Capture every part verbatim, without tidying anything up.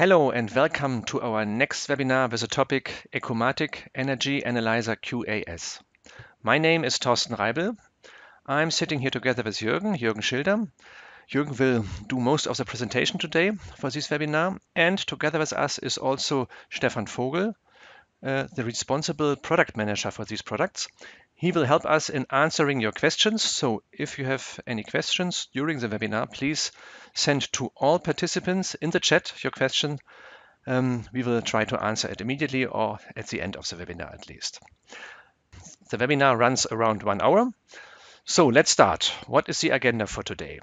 Hello and welcome to our next webinar with the topic Ecomatic Energy Analyzer Q A S. My name is Thorsten Reibel. I'm sitting here together with Jürgen, Jürgen Schilder. Jürgen will do most of the presentation today for this webinar, and together with us is also Stefan Vogel, uh, the responsible product manager for these products. He will help us in answering your questions. So if you have any questions during the webinar, please send to all participants in the chat your question. Um, we will try to answer it immediately or at the end of the webinar at least. The webinar runs around one hour. So let's start. What is the agenda for today?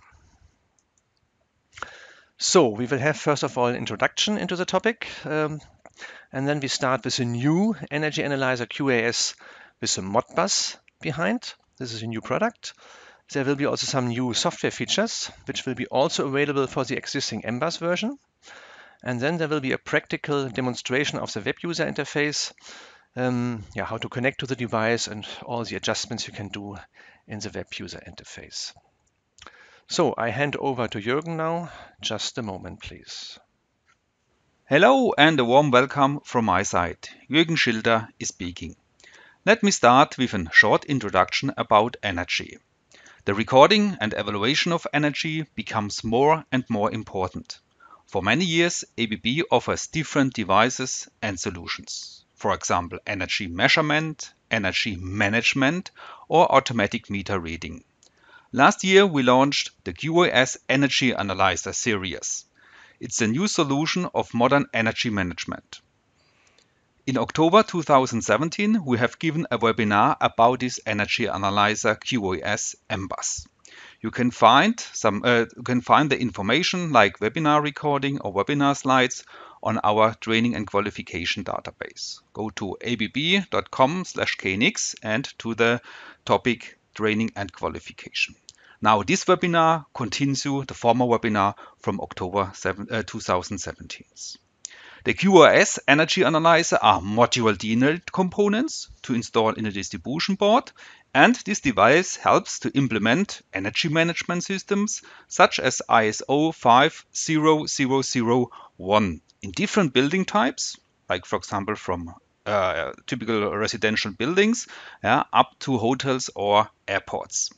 So we will have first of all an introduction into the topic, um, and then we start with a new Energy Analyzer Q A S with a Modbus behind. This is a new product. There will be also some new software features, which will be also available for the existing M bus version. And then there will be a practical demonstration of the web user interface, um, yeah, how to connect to the device and all the adjustments you can do in the web user interface. So I hand over to Jürgen now. Just a moment, please. Hello and a warm welcome from my side. Jürgen Schilder is speaking. Let me start with a short introduction about energy. The recording and evaluation of energy becomes more and more important. For many years, A B B offers different devices and solutions. For example, energy measurement, energy management, or automatic meter reading. Last year, we launched the Q A S Energy Analyzer series. It's a new solution of modern energy management. In October two thousand seventeen, we have given a webinar about this Energy Analyzer Q A S M bus. You can find some, uh, you can find the information like webinar recording or webinar slides on our training and qualification database. Go to a b b dot com slash k n x and to the topic training and qualification. Now this webinar continues the former webinar from October two thousand seventeen. The Q A S Energy Analyzer are module D N L components to install in a distribution board, and this device helps to implement energy management systems such as I S O five thousand one in different building types, like for example from uh, typical residential buildings yeah, up to hotels or airports.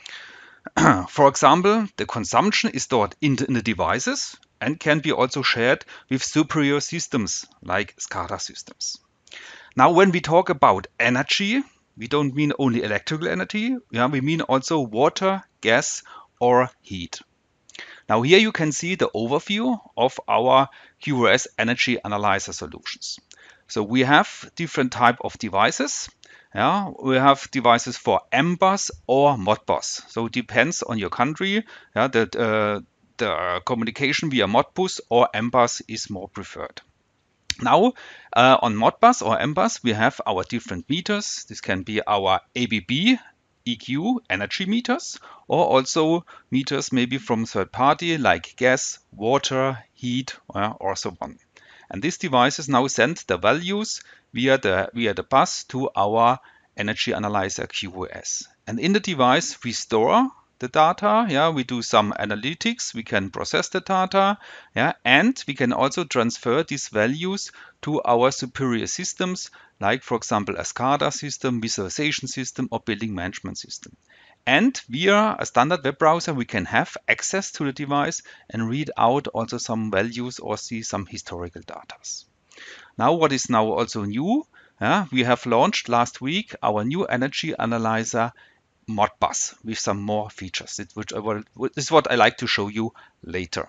For example, the consumption is stored in the, in the devices and can be also shared with superior systems like SCADA systems. Now, when we talk about energy, we don't mean only electrical energy, yeah, we mean also water, gas, or heat. Now here you can see the overview of our Q A S Energy Analyzer solutions. So we have different type of devices. Yeah, we have devices for M bus or Modbus. So it depends on your country. Yeah, that uh, the communication via Modbus or M bus is more preferred. Now uh, on Modbus or M bus we have our different meters. This can be our A B B E Q energy meters or also meters maybe from third party like gas, water, heat uh, or so on. And these devices now send the values via the, via the bus to our Energy Analyzer Q A S. And in the device, we store the data. Yeah, we do some analytics. We can process the data. Yeah, and we can also transfer these values to our superior systems, like for example, a SCADA system, visualization system, or building management system. And via a standard web browser, we can have access to the device and read out also some values or see some historical data. Now, what is now also new, uh, we have launched last week our new Energy Analyzer Modbus with some more features, which I will, this is what I like to show you later.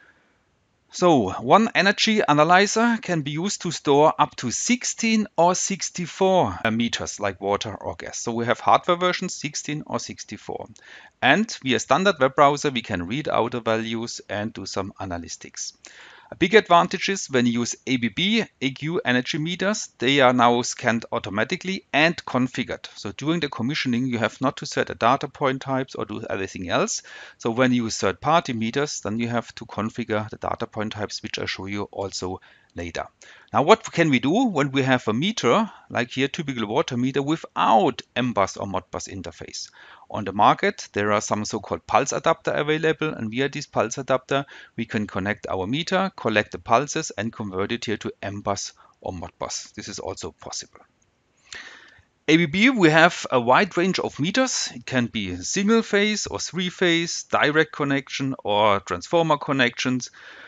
So one energy analyzer can be used to store up to sixteen or sixty-four meters like water or gas. So we have hardware versions sixteen or sixty-four. And via standard web browser, we can read out the values and do some analytics. A big advantage is when you use A B B E Q energy meters, they are now scanned automatically and configured. So during the commissioning, you have not to set a data point types or do anything else. So when you use third-party meters, then you have to configure the data point types, which I show you also later. Now, what can we do when we have a meter, like here, typical water meter, without M bus or Modbus interface? On the market, there are some so-called pulse adapter available, and via this pulse adapter, we can connect our meter, collect the pulses, and convert it here to M bus or Modbus. This is also possible. A B B, we have a wide range of meters. It can be single phase or three phase, direct connection or transformer connections.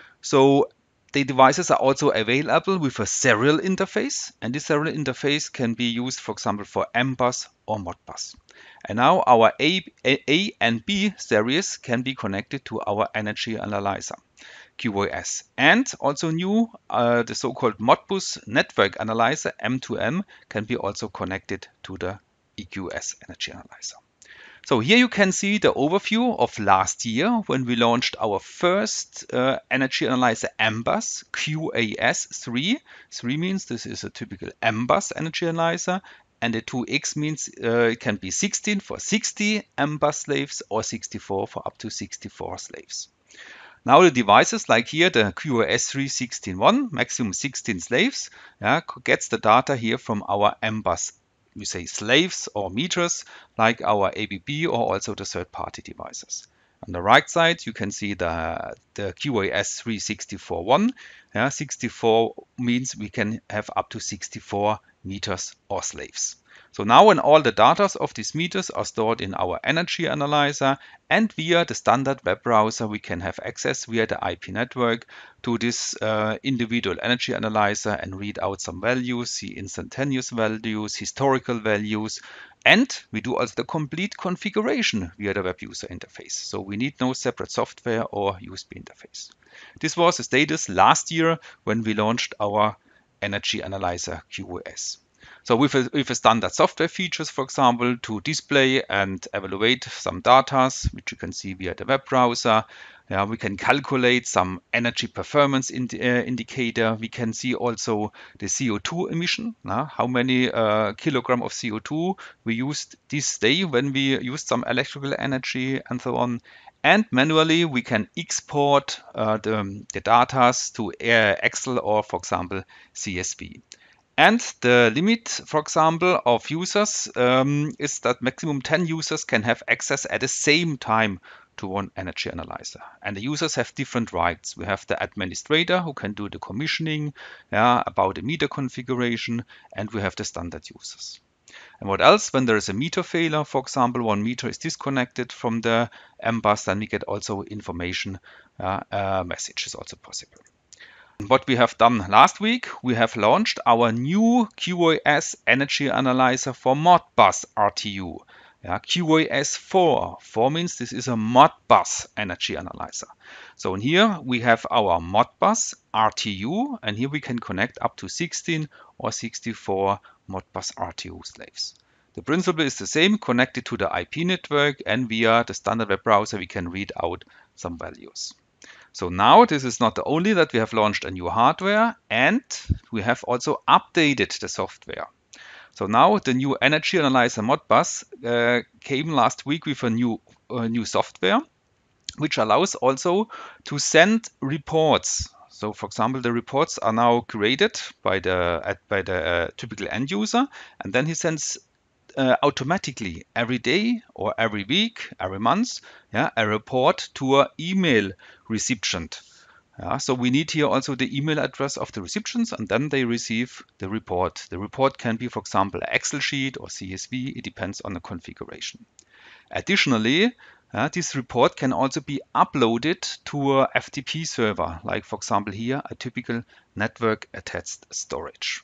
So the devices are also available with a serial interface, and this serial interface can be used, for example, for M bus or Modbus. And now our A, A, A and B series can be connected to our energy analyzer, Q A S. And also new, uh, the so-called Modbus network analyzer, M two M, can be also connected to the E Q S energy analyzer. So here you can see the overview of last year when we launched our first uh, energy analyzer M bus Q A S three. three means this is a typical M bus energy analyzer, and the two X means uh, it can be sixteen for sixty M bus slaves or sixty-four for up to sixty-four slaves. Now the devices like here, the Q A S three sixteen one, maximum sixteen slaves, yeah, gets the data here from our M bus, we say slaves or meters, like our A B B or also the third-party devices. On the right side, you can see the, the Q A S three sixty-four one. Yeah, sixty-four means we can have up to sixty-four meters or slaves. So now when all the data of these meters are stored in our energy analyzer, and via the standard web browser, we can have access via the I P network to this uh, individual energy analyzer and read out some values, see instantaneous values, historical values, and we do also the complete configuration via the web user interface. So we need no separate software or U S B interface. This was the status last year when we launched our energy analyzer Q A S. So with a, with a standard software features, for example, to display and evaluate some data, which you can see via the web browser. Yeah, we can calculate some energy performance in, uh, indicator. We can see also the C O two emission, uh, how many uh, kilogram of C O two we used this day when we used some electrical energy and so on. And manually, we can export uh, the, the data to uh, Excel or, for example, C S V. And the limit, for example, of users um, is that maximum ten users can have access at the same time to one energy analyzer. And the users have different rights. We have the administrator who can do the commissioning, yeah, about the meter configuration, and we have the standard users. And what else? When there is a meter failure, for example, one meter is disconnected from the M bus, then we get also information, uh, uh, message is also possible. What we have done last week, we have launched our new Q A S energy analyzer for Modbus R T U. Yeah, Q A S four. four means this is a Modbus energy analyzer. So in here we have our Modbus R T U, and here we can connect up to sixteen or sixty-four Modbus R T U slaves. The principle is the same, connected to the I P network, and via the standard web browser we can read out some values. So now this is not only that we have launched a new hardware, and we have also updated the software. So now the new energy analyzer Modbus uh, came last week with a new uh, new software, which allows also to send reports. So for example, the reports are now created by the uh, by the uh, typical end user, and then he sends Uh, automatically every day or every week, every month, yeah, a report to an email recipient. Yeah, so we need here also the email address of the recipients, and then they receive the report. The report can be, for example, an Excel sheet or C S V. It depends on the configuration. Additionally, uh, this report can also be uploaded to a F T P server, like for example here, a typical network attached storage.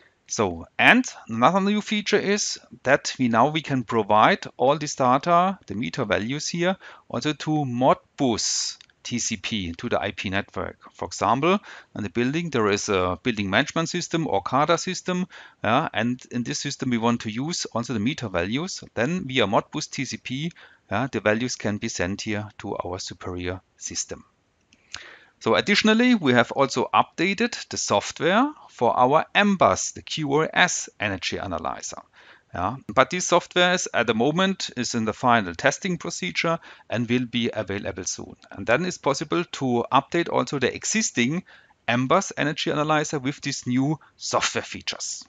So, and another new feature is that we now we can provide all this data, the meter values here, also to Modbus T C P, to the I P network. For example, in the building there is a building management system or C A D A system, yeah, and in this system we want to use also the meter values. Then via Modbus T C P, yeah, the values can be sent here to our superior system. So additionally, we have also updated the software for our M bus, the Q A S energy analyzer. Yeah, but this software is at the moment is in the final testing procedure and will be available soon. And then it's possible to update also the existing M bus energy analyzer with these new software features.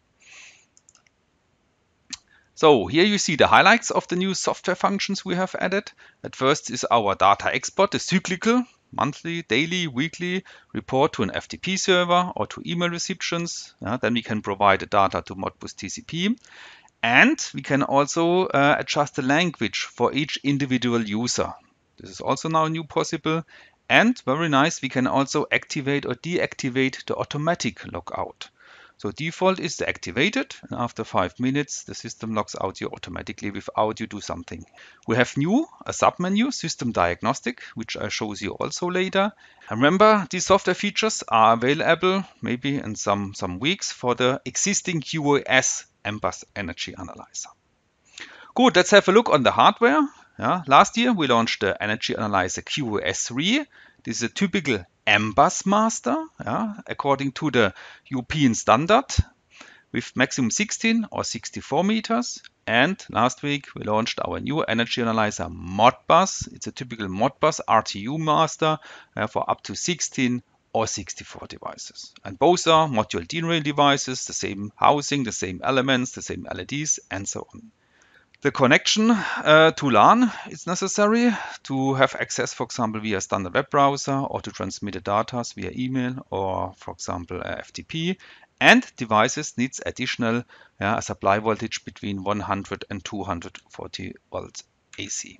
So here you see the highlights of the new software functions we have added. At first is our data export, the cyclical, monthly, daily, weekly report to an F T P server or to email recipients. Yeah, then we can provide the data to Modbus T C P. And we can also uh, adjust the language for each individual user. This is also now new possible. And very nice, we can also activate or deactivate the automatic logout. So default is activated, and after five minutes, the system logs out you automatically without you do something. We have new, a submenu, System Diagnostic, which I show you also later. And remember, these software features are available maybe in some, some weeks for the existing Q O S M bus Energy Analyzer. Good, let's have a look on the hardware. Yeah, last year we launched the Energy Analyzer Q O S three. This is a typical M bus master, yeah, according to the European standard with maximum sixteen or sixty-four meters. And last week we launched our new Energy Analyzer Modbus. It's a typical Modbus R T U master uh, for up to sixteen or sixty-four devices. And both are module D rail devices, the same housing, the same elements, the same L E Ds, and so on. The connection uh, to LAN is necessary to have access, for example, via standard web browser or to transmit the data via email or, for example, uh, F T P. And devices needs additional uh, supply voltage between one hundred and two hundred forty volts A C.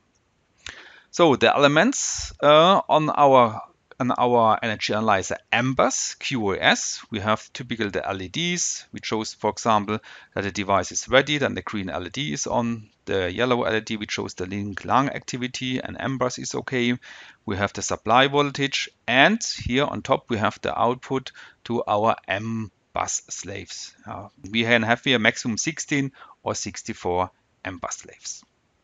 So the elements uh, on our on our Energy Analyzer M bus Q O S, we have typical the L E Ds, which shows, for example, that the device is ready. Then the green L E D is on. The yellow L E D, which shows the link LAN activity, and M bus is okay. We have the supply voltage, and here on top we have the output to our M bus slaves. Uh, we can have here maximum sixteen or sixty-four M bus slaves.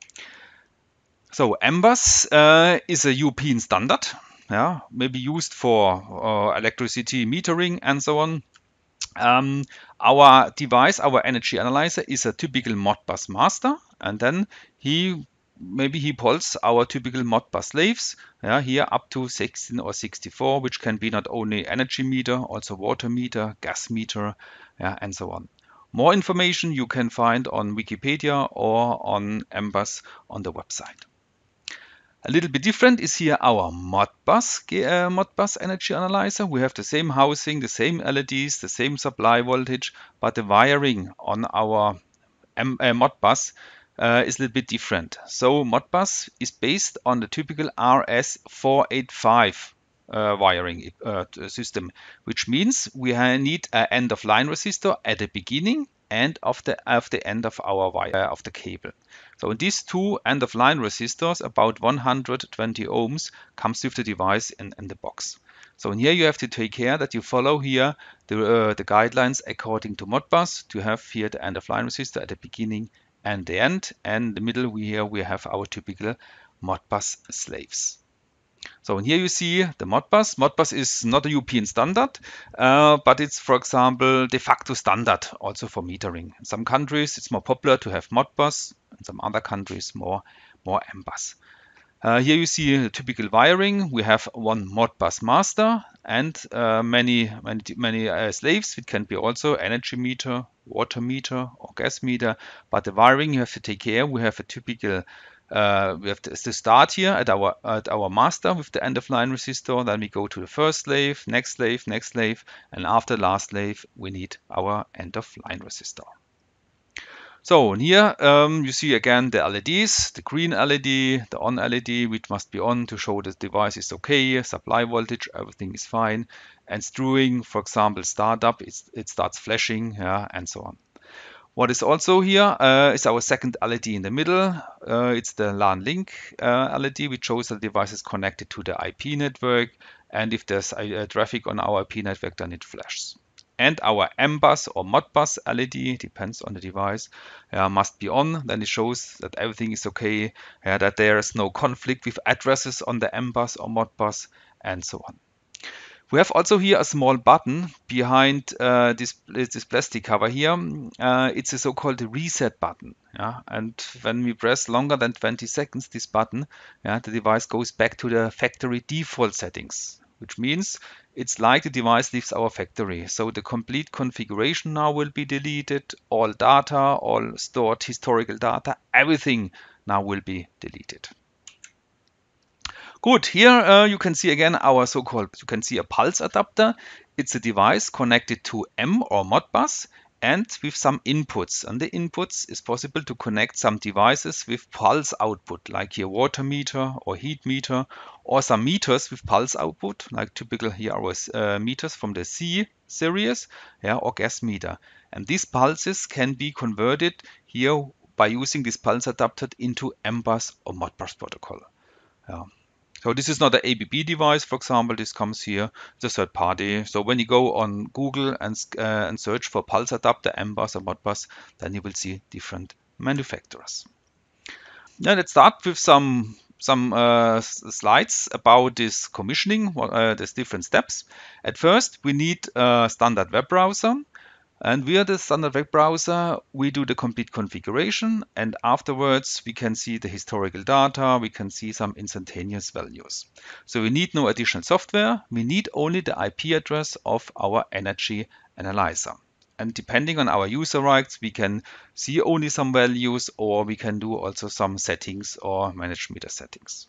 So M bus uh, is a European standard. Yeah, maybe used for uh, electricity metering and so on. Um, our device, our energy analyzer, is a typical Modbus master, and then he maybe he pulls our typical Modbus slaves. Yeah, here up to sixteen or sixty-four, which can be not only energy meter, also water meter, gas meter, yeah, and so on. More information you can find on Wikipedia or on M bus on the website. A little bit different is here our Modbus, uh, Modbus Energy Analyzer. We have the same housing, the same L E Ds, the same supply voltage, but the wiring on our M uh, Modbus uh, is a little bit different. So Modbus is based on the typical R S four eighty-five uh, wiring uh, system, which means we need an end-of-line resistor at the beginning and of the, of the end of our wire uh, of the cable. So these two end-of-line resistors, about one hundred twenty ohms, comes with the device in, in the box. So in here you have to take care that you follow here the, uh, the guidelines according to Modbus to have here the end-of-line resistor at the beginning and the end, and in the middle we here we have our typical Modbus slaves. So here you see the Modbus. Modbus is not a European standard, uh, but it's, for example, de facto standard also for metering. In some countries, it's more popular to have Modbus. In some other countries, more, more M bus. Uh, here you see the typical wiring. We have one Modbus master and uh, many, many, many uh, slaves. It can be also energy meter, water meter, or gas meter. But the wiring you have to take care. We have a typical Uh, we have to, to start here at our at our master with the end-of-line resistor. Then we go to the first slave, next slave, next slave, and after last slave, we need our end-of-line resistor. So here um, you see again the L E Ds, the green L E D, the on L E D, which must be on to show the device is okay, supply voltage, everything is fine. And screwing, for example, startup, it's, it starts flashing, yeah, and so on. What is also here uh, is our second L E D in the middle. Uh, it's the LAN link uh, L E D, which shows the device is connected to the I P network. And if there's uh, traffic on our I P network, then it flashes. And our M bus or Modbus L E D, depends on the device, uh, must be on. Then it shows that everything is okay, uh, that there is no conflict with addresses on the M bus or Modbus, and so on. We have also here a small button behind uh, this, this plastic cover here. Uh, it's a so-called reset button. Yeah? And when we press longer than twenty seconds this button, yeah, the device goes back to the factory default settings. which means it's like the device leaves our factory. So the complete configuration now will be deleted, all data, all stored historical data, everything now will be deleted. Good, here uh, you can see again our so-called, you can see a pulse adapter. It's a device connected to M or Modbus and with some inputs. And the inputs is possible to connect some devices with pulse output, like here water meter or heat meter, or some meters with pulse output, like typical here our uh, meters from the C series, yeah, or gas meter. And these pulses can be converted here by using this pulse adapter into M bus or Modbus protocol. Yeah. So this is not an A B B device, for example. This comes here, it's a third party. So when you go on Google and, uh, and search for pulse adapter, M bus or Modbus, then you will see different manufacturers. Now let's start with some some uh, slides about this commissioning, uh, there's different steps. At first, we need a standard web browser. And via the standard web browser, we do the complete configuration, and afterwards we can see the historical data, we can see some instantaneous values. So we need no additional software, we need only the I P address of our energy analyzer. And depending on our user rights, we can see only some values, or we can do also some settings or manage meter settings.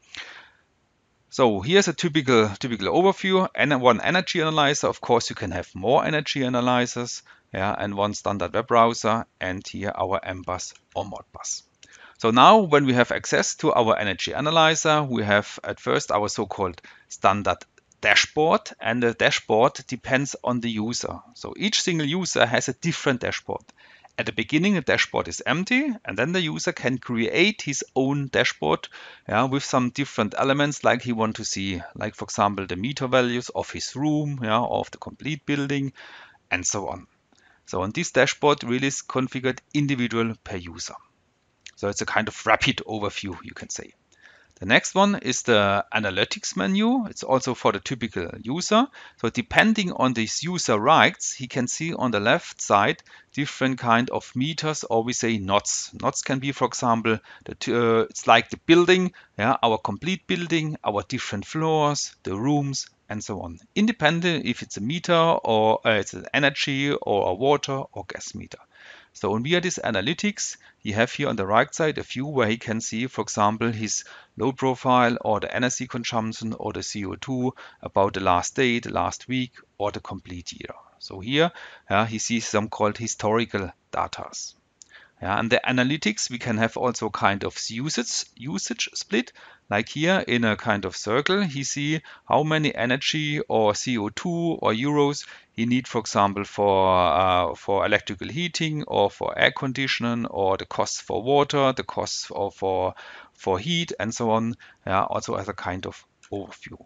So here's a typical typical overview. And one energy analyzer, of course, you can have more energy analyzers, yeah, and one standard web browser, and here our M bus or Modbus. So now when we have access to our energy analyzer, we have at first our so-called standard dashboard, and the dashboard depends on the user. So each single user has a different dashboard. At the beginning, the dashboard is empty, and then the user can create his own dashboard, yeah, with some different elements like he wants to see, like for example the meter values of his room, yeah, or of the complete building, and so on. So on this dashboard really is configured individual per user. So it's a kind of rapid overview, you can say. The next one is the analytics menu. It's also for the typical user. So depending on this user rights, he can see on the left side different kind of meters, or we say knots. Knots can be, for example, the, uh, it's like the building, yeah, our complete building, our different floors, the rooms, and so on. Independent if it's a meter or uh, it's an energy or a water or gas meter. So via this analytics, you have here on the right side a view where he can see, for example, his load profile or the energy consumption or the C O two about the last day, the last week, or the complete year. So here uh, he sees some called historical data. Yeah, and the analytics, we can have also kind of usage, usage split. Like here in a kind of circle, he see how many energy or C O two or euros he need, for example, for uh, for electrical heating or for air conditioning, or the costs for water, the costs for for, for heat, and so on. Yeah, also as a kind of overview.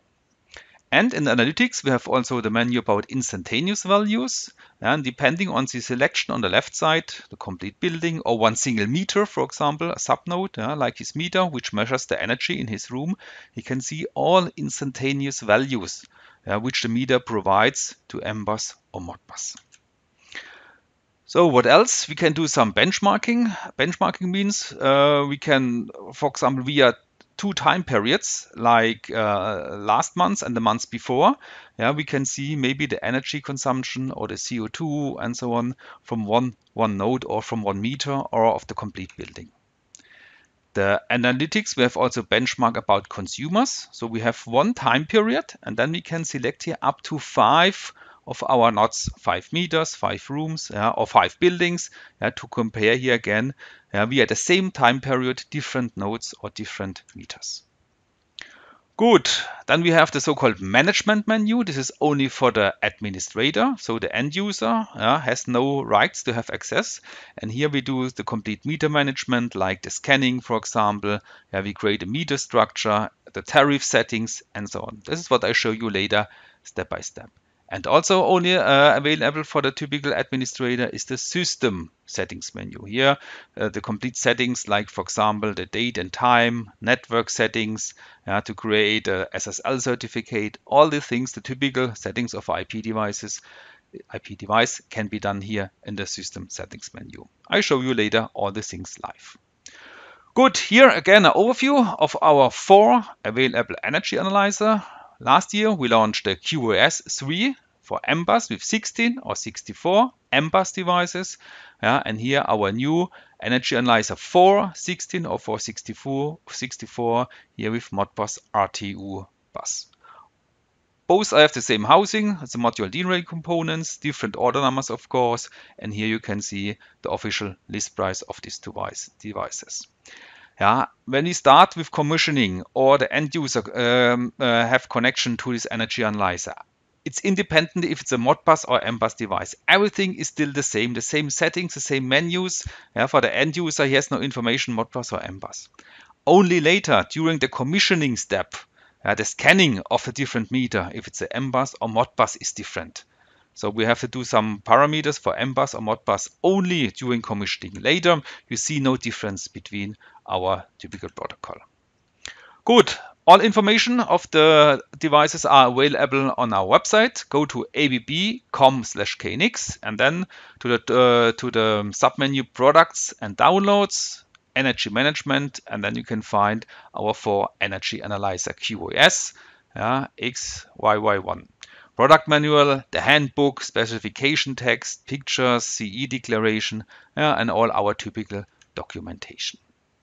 And in analytics, we have also the menu about instantaneous values. And depending on the selection on the left side, the complete building or one single meter, for example, a subnode, yeah, like his meter, which measures the energy in his room, he can see all instantaneous values, yeah, which the meter provides to M bus or Modbus. So what else? We can do some benchmarking. Benchmarking means uh, we can, for example, via two time periods, like uh, last month and the months before, yeah, we can see maybe the energy consumption or the C O two and so on from one, one node or from one meter or of the complete building. The analytics, we have also benchmark about consumers. So we have one time period, and then we can select here up to five of our knots, five meters, five rooms, yeah, or five buildings, yeah, to compare here again. Yeah, we at the same time period, different nodes or different meters. Good, then we have the so-called management menu. This is only for the administrator, so the end user yeah, has no rights to have access. And here we do the complete meter management, like the scanning, for example. Yeah, we create a meter structure, the tariff settings, and so on. This is what I show you later, step by step. And also only uh, available for the typical administrator is the system settings menu. Here, uh, the complete settings, like for example, the date and time, network settings, uh, to create a S S L certificate, all the things, the typical settings of I P devices, I P device can be done here in the system settings menu. I show you later all the things live. Good, here again an overview of our four available energy analyzer. Last year we launched the Q A S three for M bus with sixteen or sixty-four M bus devices. Yeah, and here our new Energy Analyzer four sixteen or four sixty-four, sixty-four here with Modbus R T U bus. Both have the same housing, the module D-Rail components, different order numbers of course, and here you can see the official list price of these device, devices. Yeah, when we start with commissioning or the end user um, uh, have connection to this Energy Analyzer, it's independent if it's a Modbus or M bus device. Everything is still the same, the same settings, the same menus. Yeah, for the end user, he has no information Modbus or M bus. Only later, during the commissioning step, uh, the scanning of the different meter, if it's a M bus or Modbus, is different. So we have to do some parameters for M bus or Modbus only during commissioning. Later, you see no difference between our typical protocol. Good. All information of the devices are available on our website. Go to a b b dot com slash k n x and then to the uh, to the submenu products and downloads, energy management, and then you can find our four Energy Analyzer Q A S, yeah, X Y Y one. Product manual, the handbook, specification text, pictures, C E declaration, yeah, and all our typical documentation.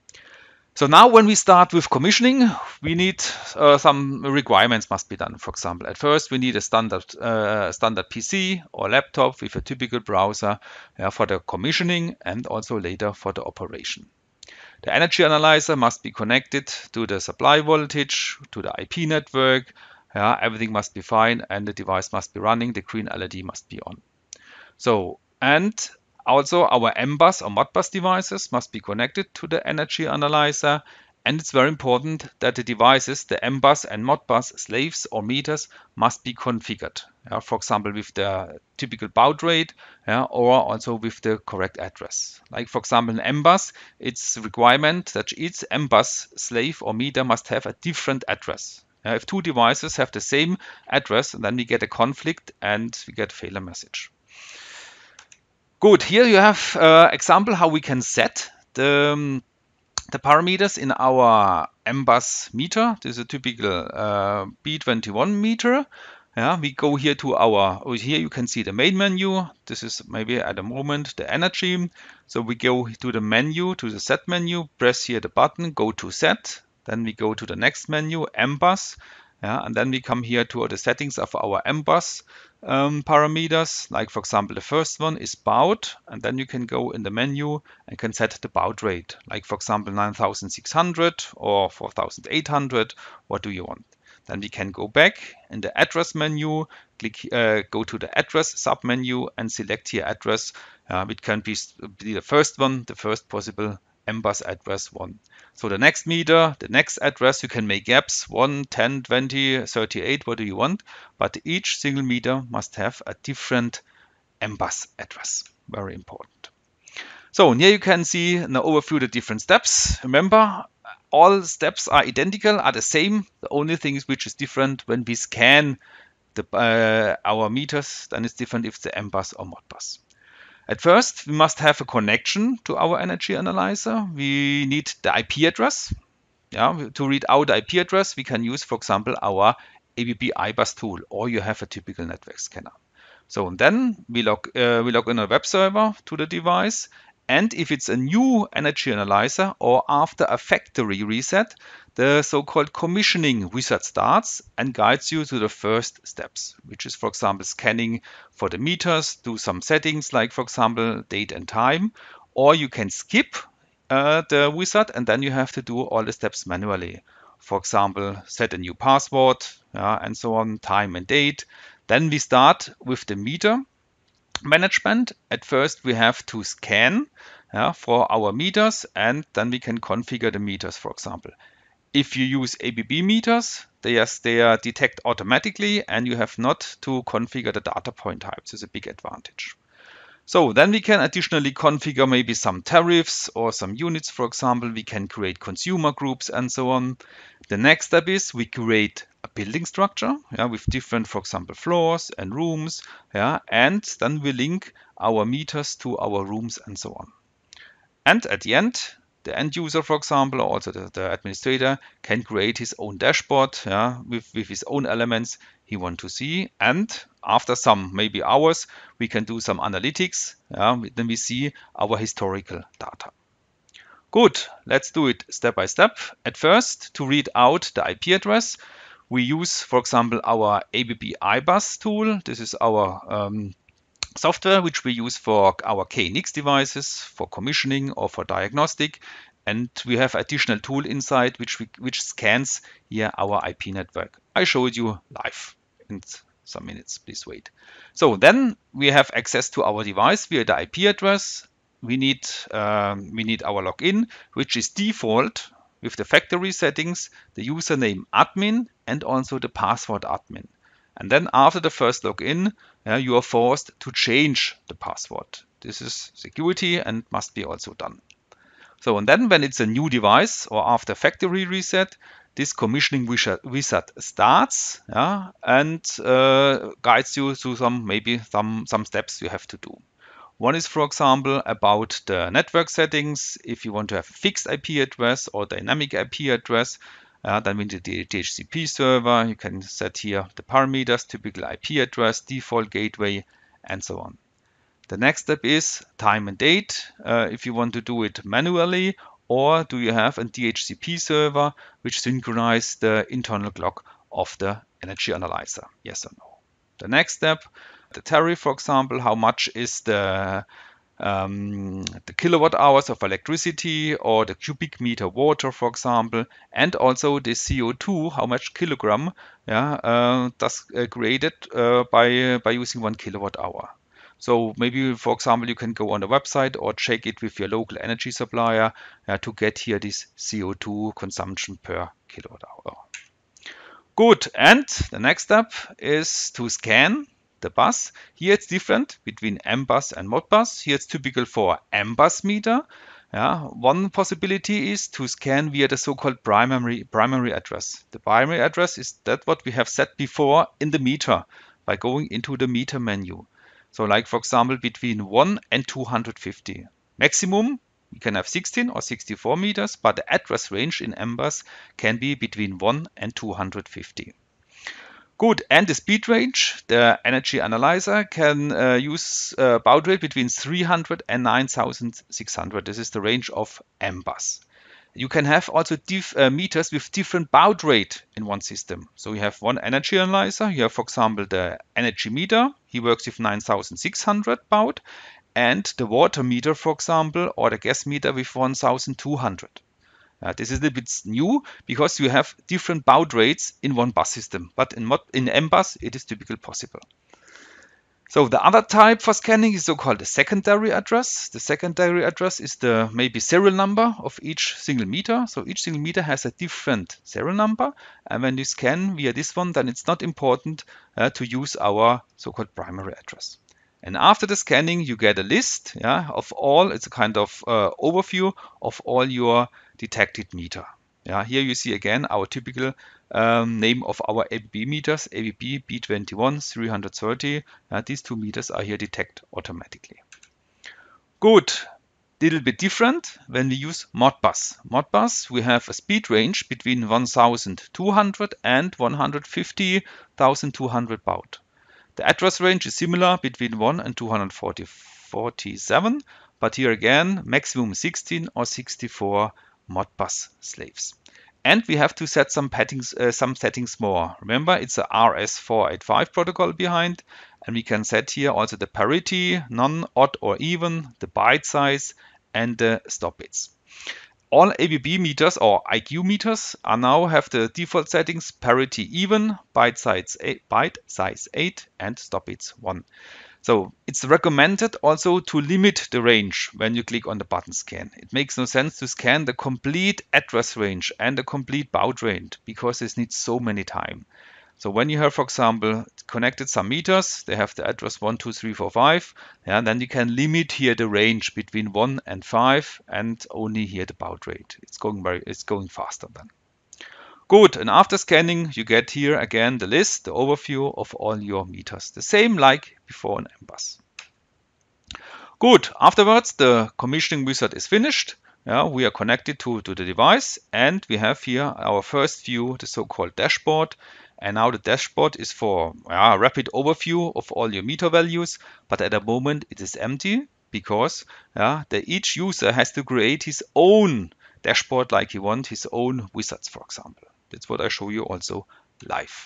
So now when we start with commissioning, we need uh, some requirements must be done. For example, at first we need a standard uh, standard P C or laptop with a typical browser yeah, for the commissioning and also later for the operation. The Energy Analyzer must be connected to the supply voltage, to the I P network. Yeah, everything must be fine and the device must be running. The green L E D must be on. So, and also our M bus or Modbus devices must be connected to the Energy Analyzer. And it's very important that the devices, the M bus and Modbus slaves or meters must be configured. Yeah, for example, with the typical baud rate yeah, or also with the correct address. Like for example, in M bus, it's a requirement that each M bus slave or meter must have a different address. Yeah, if two devices have the same address, then we get a conflict and we get failure message. Good, here you have uh, example how we can set the, um, the parameters in our M bus meter. This is a typical uh, B twenty-one meter. Yeah, we go here to our, oh, here you can see the main menu. This is maybe at the moment the energy. So we go to the menu, to the set menu, press here the button, go to set. Then we go to the next menu, M bus. Yeah, and then we come here to the settings of our M bus um, parameters. Like for example, the first one is baud, and then you can go in the menu and can set the baud rate. Like for example, nine thousand six hundred or four thousand eight hundred. What do you want? Then we can go back in the address menu, click, uh, go to the address submenu and select here address. Uh, it can be, be the first one, the first possible M bus address one. So the next meter, the next address, you can make gaps one, ten, twenty, thirty-eight, what do you want? But each single meter must have a different M bus address. Very important. So here you can see an overview of the different steps. Remember, all steps are identical, are the same. The only thing is which is different when we scan the, uh, our meters, then it's different if it's the M bus or Modbus. At first, we must have a connection to our Energy Analyzer. We need the I P address. Yeah, to read out the I P address, we can use, for example, our A B B I bus tool, or you have a typical network scanner. So and then we log, uh, we log in a web server to the device. And if it's a new Energy Analyzer or after a factory reset, the so-called commissioning wizard starts and guides you to the first steps, which is, for example, scanning for the meters, do some settings like, for example, date and time, or you can skip uh, the wizard and then you have to do all the steps manually. For example, set a new password yeah, and so on, time and date. Then we start with the meter management. At first we have to scan yeah, for our meters and then we can configure the meters, for example. If you use A B B meters, they are, they are detect automatically and you have not to configure the data point types. This is a big advantage. So then we can additionally configure maybe some tariffs or some units, for example. We can create consumer groups and so on. The next step is we create a building structure yeah, with different, for example, floors and rooms. Yeah, and then we link our meters to our rooms and so on. And at the end, the end user, for example, or also the, the administrator can create his own dashboard, yeah, with, with his own elements he want to see. And after some maybe hours, we can do some analytics. Yeah, then we see our historical data. Good, let's do it step by step. At first, to read out the I P address, we use, for example, our A B B I bus tool. This is our um, software which we use for our K N X devices, for commissioning or for diagnostic. And we have additional tool inside which we, which scans here our I P network. I show it you live in some minutes, please wait. So then we have access to our device via the I P address. We need, um, we need our login, which is default with the factory settings, the username admin and also the password admin. And then after the first login, uh, you are forced to change the password. This is security and must be also done. So, and then when it's a new device or after factory reset, this commissioning wizard starts, yeah, and uh, guides you through some, maybe some, some steps you have to do. One is, for example, about the network settings. If you want to have a fixed I P address or dynamic I P address, Uh, then we need the D H C P server. You can set here the parameters, typical I P address, default gateway, and so on. The next step is time and date. Uh, if you want to do it manually, or do you have a D H C P server which synchronizes the internal clock of the energy analyzer? Yes or no? The next step, the tariff, for example, how much is the Um, the kilowatt hours of electricity or the cubic meter water, for example, and also the C O two, how much kilogram, yeah, uh, that's uh, created uh, by uh, by using one kilowatt hour. So maybe, for example, you can go on the website or check it with your local energy supplier uh, to get here this C O two consumption per kilowatt hour. Good, and the next step is to scan the bus. Here it's different between M bus and Modbus. Here it's typical for M bus meter. Yeah, one possibility is to scan via the so-called primary primary address. The primary address is that what we have set before in the meter by going into the meter menu. So like, for example, between one and two hundred fifty. Maximum, you can have sixteen or sixty-four meters, but the address range in M bus can be between one and two hundred fifty. Good, and the speed range, the energy analyzer can uh, use uh, baud rate between three hundred and nine thousand six hundred. This is the range of M bus. You can have also diff, uh, meters with different baud rate in one system. So you have one energy analyzer. You have, for example, the energy meter. He works with nine thousand six hundred baud, and the water meter, for example, or the gas meter with one thousand two hundred. Uh, this is a little bit new because you have different baud rates in one bus system, but in, mod, in M bus it is typically possible. So the other type for scanning is so-called the secondary address. The secondary address is the maybe serial number of each single meter. So each single meter has a different serial number, and when you scan via this one, then it's not important uh, to use our so-called primary address. And after the scanning, you get a list, yeah, of all, it's a kind of uh, overview of all your detected meter. Yeah, here you see again our typical um, name of our A B B meters, A B B B twenty-one three thirty. Uh, these two meters are here detected automatically. Good. Little bit different when we use Modbus. Modbus, we have a speed range between one thousand two hundred and one hundred fifty thousand two hundred baud. The address range is similar between one and two hundred forty-seven, but here again, maximum sixteen or sixty-four Modbus slaves. And we have to set some, settings, uh, some settings more. Remember, it's a R S four eighty-five protocol behind, and we can set here also the parity, non, odd or even, the byte size, and the stop bits. All A B B meters or I Q meters are now have the default settings parity even, byte size eight, byte size eight, and stop bits one. So it's recommended also to limit the range when you click on the button scan. It makes no sense to scan the complete address range and the complete baud range because this needs so many time. So when you have, for example, connected some meters, they have the address one, two, three, four, five, yeah, then you can limit here the range between one and five and only here the baud rate. It's going very, it's going faster then. Good, and after scanning, you get here again the list, the overview of all your meters. The same like before in M bus. Good, afterwards the commissioning wizard is finished. Yeah, we are connected to, to the device, and we have here our first view, the so-called dashboard. And now the dashboard is for yeah, a rapid overview of all your meter values, but at the moment it is empty because yeah, the, each user has to create his own dashboard like he wants, his own wizards, for example. That's what I show you also live.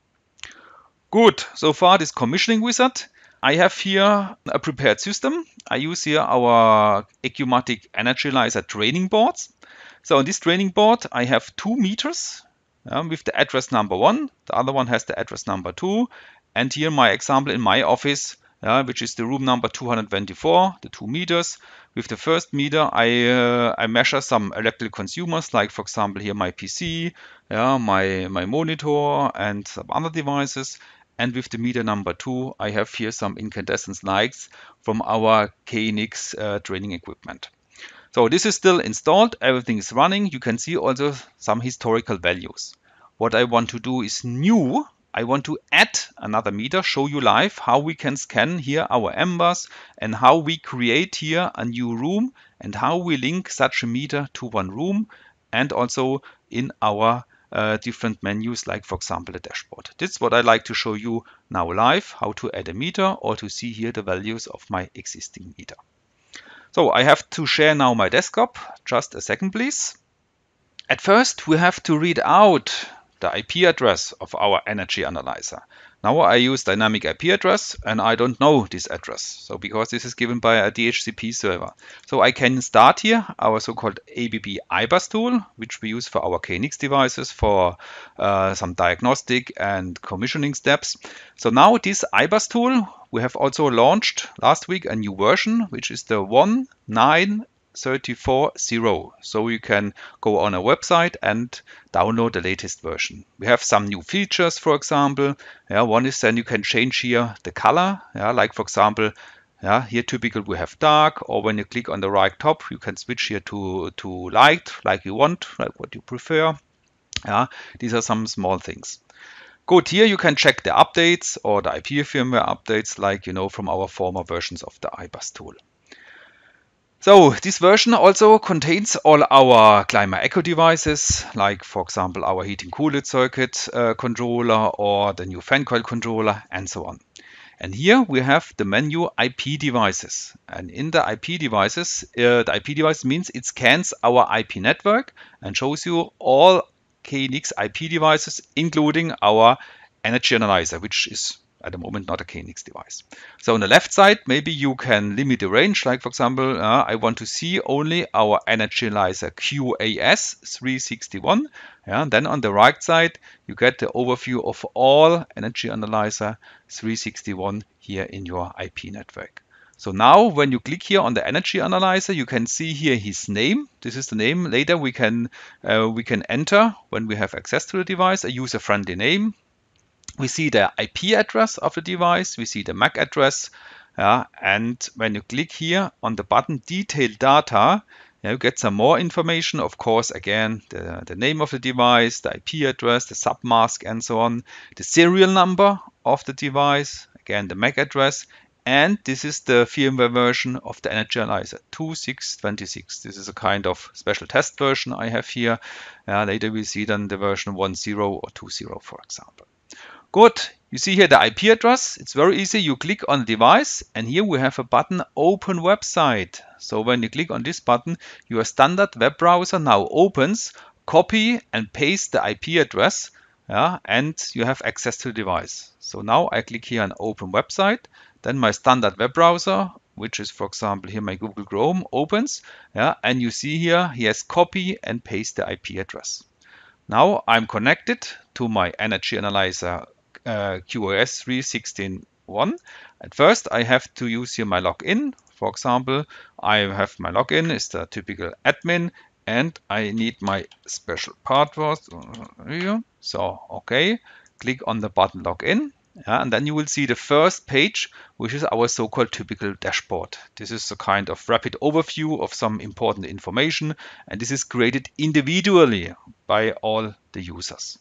Good, so far this commissioning wizard. I have here a prepared system. I use here our Ecumatic Energilyzer training boards. So on this training board, I have two meters uh, with the address number one. The other one has the address number two. And here my example in my office, uh, which is the room number two hundred twenty-four, the two meters. With the first meter, I, uh, I measure some electrical consumers, like for example here my P C, yeah, my, my monitor and some other devices. And with the meter number two, I have here some incandescence lights from our K N X uh, training equipment. So this is still installed, everything is running. You can see also some historical values. What I want to do is new. I want to add another meter, show you live how we can scan here our embers and how we create here a new room and how we link such a meter to one room and also in our Uh, different menus, like for example the dashboard. This is what I like to show you now live, how to add a meter or to see here the values of my existing meter. So I have to share now my desktop. Just a second, please. At first, we have to read out the I P address of our energy analyzer. Now I use dynamic I P address and I don't know this address. So because this is given by a D H C P server. So I can start here our so-called A B B I bus tool, which we use for our K N X devices for uh, some diagnostic and commissioning steps. So now this I bus tool, we have also launched last week a new version, which is the one nine thirty-four zero. So you can go on a website and download the latest version. We have some new features, for example. Yeah, one is then you can change here the color. Yeah, like for example, yeah, here typical we have dark, or when you click on the right top, you can switch here to, to light, like you want, like what you prefer. Yeah, these are some small things. Good, here you can check the updates or the I P firmware updates, like you know from our former versions of the I bus tool. So this version also contains all our ClimaEco devices, like for example our heating cooled circuit uh, controller or the new fan coil controller and so on. And here we have the menu I P devices. And in the I P devices, uh, the I P device means it scans our I P network and shows you all K N X I P devices, including our energy analyzer, which is at the moment not a K N X device. So on the left side, maybe you can limit the range. Like for example, uh, I want to see only our energy analyzer Q A S three sixty-one. Yeah, and then on the right side, you get the overview of all energy analyzer three sixty-one here in your I P network. So now when you click here on the energy analyzer, you can see here his name. This is the name. Later we can uh, we can enter when we have access to the device a user-friendly name. We see the I P address of the device, we see the M A C address, yeah, and when you click here on the button detailed data, yeah, you get some more information. Of course, again, the, the name of the device, the I P address, the submask and so on, the serial number of the device, again, the M A C address, and this is the firmware version of the energy analyzer two six twenty-six. This is a kind of special test version I have here. Uh, later we see then the version one zero or two zero, for example. Good, you see here the I P address. It's very easy. You click on the device and here we have a button open website. So when you click on this button, your standard web browser now opens, copy and paste the I P address, yeah, and you have access to the device. So now I click here on open website, then my standard web browser, which is for example here my Google Chrome, opens, yeah, and you see here he has copy and paste the I P address. Now I'm connected to my energy analyzer uh, Q A S three sixty-one. At first I have to use here my login. For example, I have my login, is the typical admin, and I need my special password here. So okay, click on the button login. Yeah, and then you will see the first page, which is our so-called typical dashboard. This is a kind of rapid overview of some important information, and this is created individually by all the users.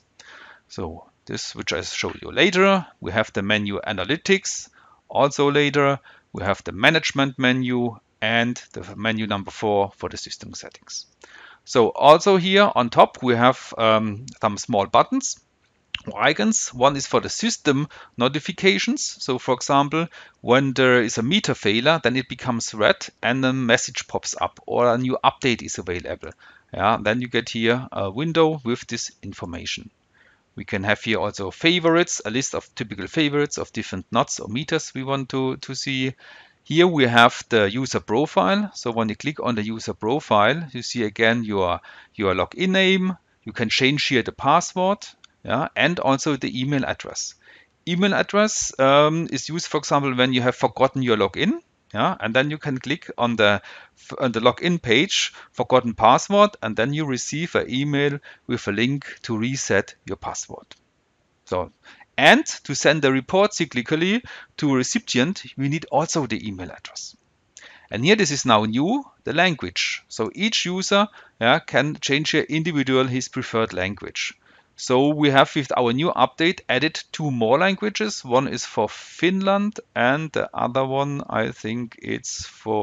So this, which I show you later, we have the menu analytics. Also later, we have the management menu and the menu number four for the system settings. So also here on top we have um, some small buttons or icons. One is for the system notifications. So for example, when there is a meter failure, then it becomes red and a message pops up or a new update is available. Yeah, then you get here a window with this information. We can have here also favorites, a list of typical favorites of different knots or meters we want to, to see. Here we have the user profile. So when you click on the user profile, you see again your, your login name. You can change here the password, yeah, and also the email address. Email address um, is used, for example, when you have forgotten your login. Yeah, and then you can click on the on the login page, forgotten password, and then you receive an email with a link to reset your password. So, and to send the report cyclically to a recipient, we need also the email address. And here this is now new, the language. So each user yeah, can change here individual his preferred language. So we have with our new update added two more languages. One is for Finland and the other one I think it's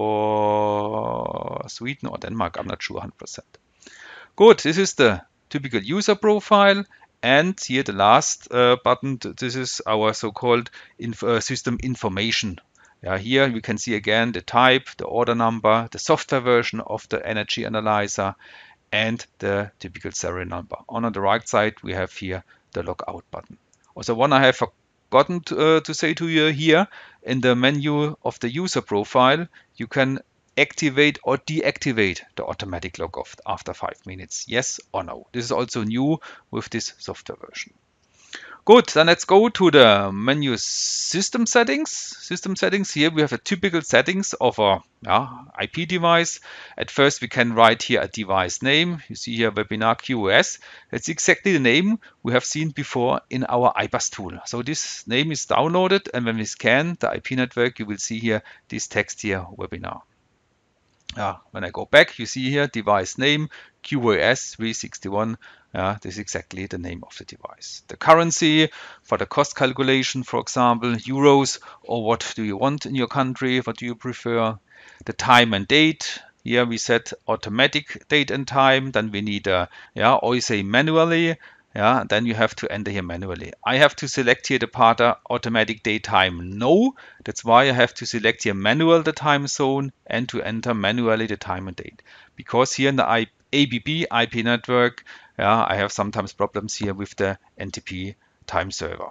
for Sweden or Denmark. I'm not sure one hundred percent. Good, this is the typical user profile. And here the last uh, button, this is our so-called inf uh, system information. Yeah, here we can see again the type, the order number, the software version of the energy analyzer, and the typical serial number. On, on the right side, we have here the logout button. Also, one I have forgotten to, uh, to say to you here, in the menu of the user profile, you can activate or deactivate the automatic log off after five minutes. Yes or no. This is also new with this software version. Good, then let's go to the menu system settings. System settings, here we have a typical settings of a yeah, I P device. At first we can write here a device name. You see here webinar Q O S. That's exactly the name we have seen before in our I B U S tool. So this name is downloaded, and when we scan the I P network, you will see here this text here, webinar. Uh, when I go back, you see here device name Q O S three sixty-one. Uh, this is exactly the name of the device. The currency for the cost calculation, for example, euros, or what do you want in your country? What do you prefer? The time and date. Here we set automatic date and time. Then we need a, yeah, or you say manually. Yeah, then you have to enter here manually. I have to select here the part automatic date time no. That's why I have to select here manual the time zone and to enter manually the time and date. Because here in the A B B I P network, yeah, I have sometimes problems here with the N T P time server.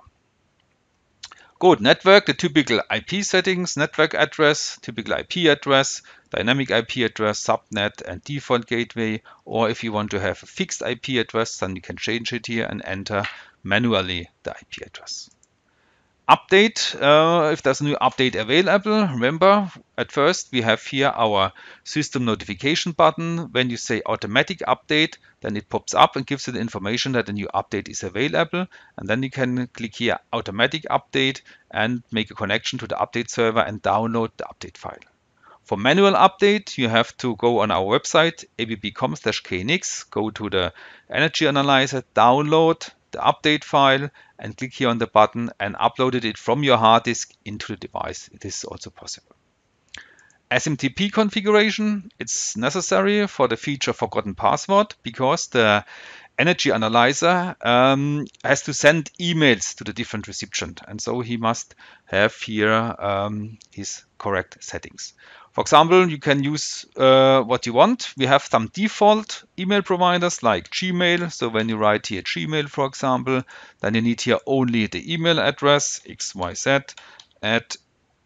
Good, network, the typical I P settings, network address, typical I P address, dynamic I P address, subnet, and default gateway. Or if you want to have a fixed I P address, then you can change it here and enter manually the I P address. Update, uh, if there's a new update available, remember at first we have here our system notification button. When you say automatic update, then it pops up and gives you the information that a new update is available, and then you can click here automatic update and make a connection to the update server and download the update file. For manual update, you have to go on our website A B B dot com slash K N X, go to the energy analyzer, download the update file, and click here on the button and upload it from your hard disk into the device. It is also possible. S M T P configuration, it's necessary for the feature forgotten password because the energy analyzer um, has to send emails to the different recipient, and so he must have here um, his correct settings. For example, you can use uh, what you want. We have some default email providers like Gmail. So when you write here Gmail, for example, then you need here only the email address x y z at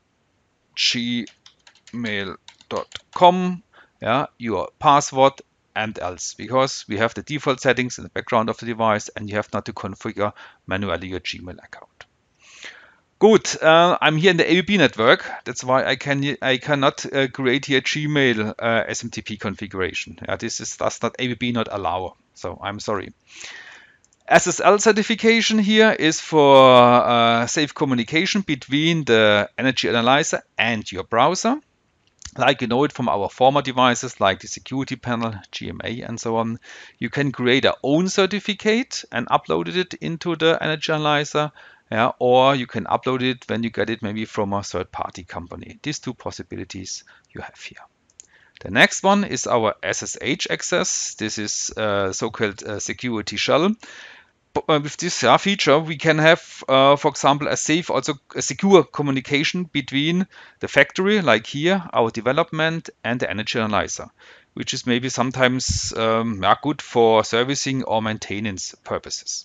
gmail dot com, yeah, your password and else, because we have the default settings in the background of the device and you have not to configure manually your Gmail account. Good, uh, I'm here in the A B B network. That's why I can I cannot uh, create here Gmail uh, S M T P configuration. Yeah, this is does not A B B not allow. So I'm sorry. S S L certification here is for uh, safe communication between the energy analyzer and your browser. Like you know it from our former devices like the security panel, G M A and so on. You can create your own certificate and upload it into the energy analyzer. yeah, or you can upload it when you get it maybe from a third-party company. These two possibilities you have here. The next one is our S S H access. This is uh, so-called uh, security shell. But with this uh, feature, we can have, uh, for example, a safe, also a secure communication between the factory, like here, our development, and the energy analyzer, which is maybe sometimes um, yeah, good for servicing or maintenance purposes.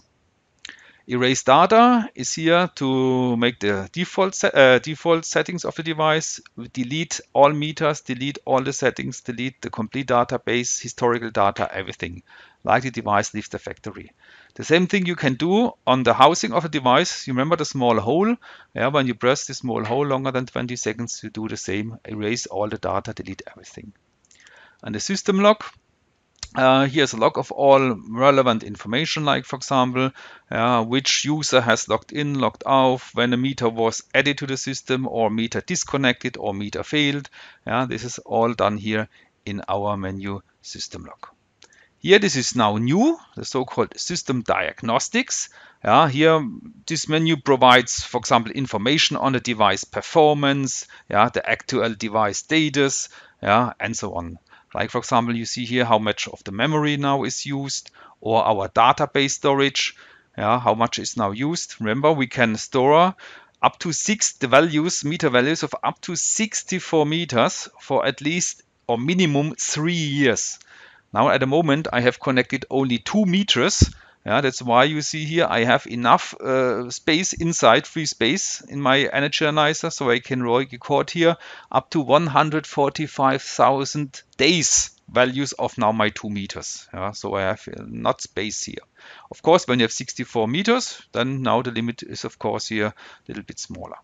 Erase data is here to make the default, set, uh, default settings of the device. We delete all meters, delete all the settings, delete the complete database, historical data, everything, like the device leaves the factory. The same thing you can do on the housing of a device. You remember the small hole? Yeah, when you press the small hole longer than twenty seconds, you do the same, erase all the data, delete everything. And the system log. Uh, here's a log of all relevant information, like for example, uh, which user has logged in, logged out, when a meter was added to the system, or meter disconnected, or meter failed. Yeah, this is all done here in our menu system log. Here, this is now new, the so-called system diagnostics. Yeah, here, this menu provides, for example, information on the device performance, yeah, the actual device status, yeah, and so on. Like, for example, you see here how much of the memory now is used, or our database storage, yeah, how much is now used. Remember, we can store up to six the values, meter values of up to sixty-four meters for at least or minimum three years. Now at the moment I have connected only two meters. Yeah, that's why you see here I have enough uh, space inside, free space in my energy analyzer, so I can record here up to one hundred forty-five thousand days values of now my two meters. Yeah, so I have uh, not space here. Of course, when you have sixty-four meters, then now the limit is of course here a little bit smaller.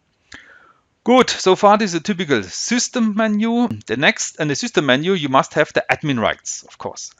Good, so far this is a typical system menu. The next, in the system menu, you must have the admin rights, of course.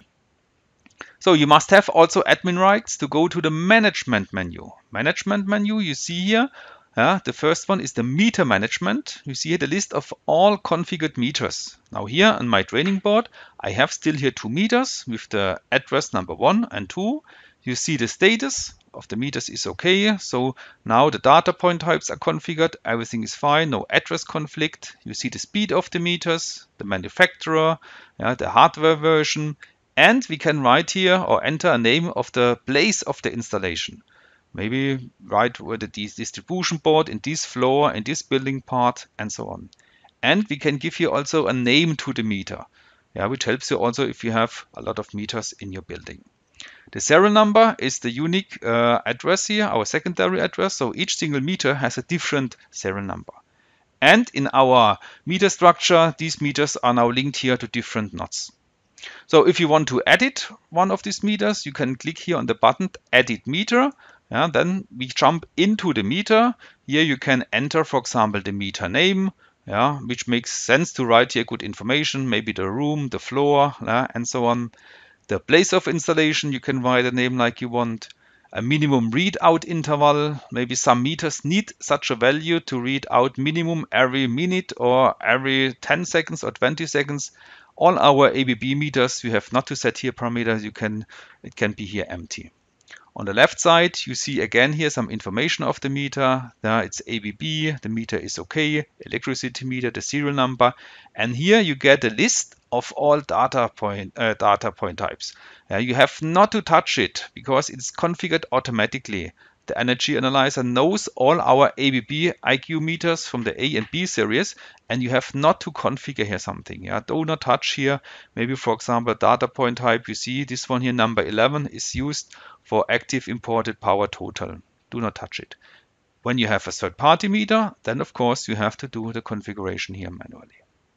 So you must have also admin rights to go to the management menu. Management menu, you see here, uh, the first one is the meter management. You see here the list of all configured meters. Now here on my training board, I have still here two meters with the address number one and two. You see the status of the meters is okay. So now the data point types are configured. Everything is fine. No address conflict. You see the speed of the meters, the manufacturer, yeah, the hardware version. And we can write here or enter a name of the place of the installation. Maybe write where the distribution board in this floor, in this building part, and so on. And we can give here also a name to the meter, yeah, which helps you also if you have a lot of meters in your building. The serial number is the unique uh, address here, our secondary address. So each single meter has a different serial number. And in our meter structure, these meters are now linked here to different nodes. So if you want to edit one of these meters, you can click here on the button Edit Meter. Yeah, then we jump into the meter. Here you can enter, for example, the meter name, yeah, which makes sense to write here good information, maybe the room, the floor, yeah, and so on. The place of installation, you can write a name like you want. A minimum readout interval, maybe some meters need such a value to read out minimum every minute or every ten seconds or twenty seconds. All our A B B meters, you have not to set here parameters, you can, it can be here empty. On the left side, you see again here some information of the meter. There it's A B B, the meter is okay, electricity meter, the serial number, and here you get a list of all data point uh, data point types. Uh, you have not to touch it because it's configured automatically. The energy analyzer knows all our A B B I Q meters from the A and B series, and you have not to configure here something. Yeah, do not touch here. Maybe for example, data point type. You see this one here, number eleven, is used for active imported power total. Do not touch it. When you have a third-party meter, then of course you have to do the configuration here manually.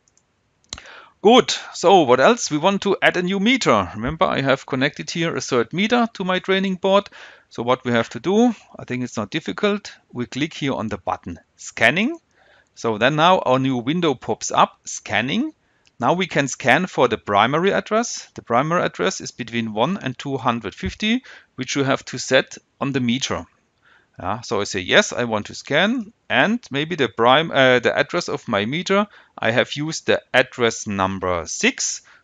Good, so what else? We want to add a new meter. Remember, I have connected here a third meter to my training board. So what we have to do, I think it's not difficult. We click here on the button Scanning. So then now our new window pops up, Scanning. Now we can scan for the primary address. The primary address is between one and two hundred fifty, which you have to set on the meter. Yeah, so I say, yes, I want to scan, and maybe the prime, uh, the address of my meter, I have used the address number six.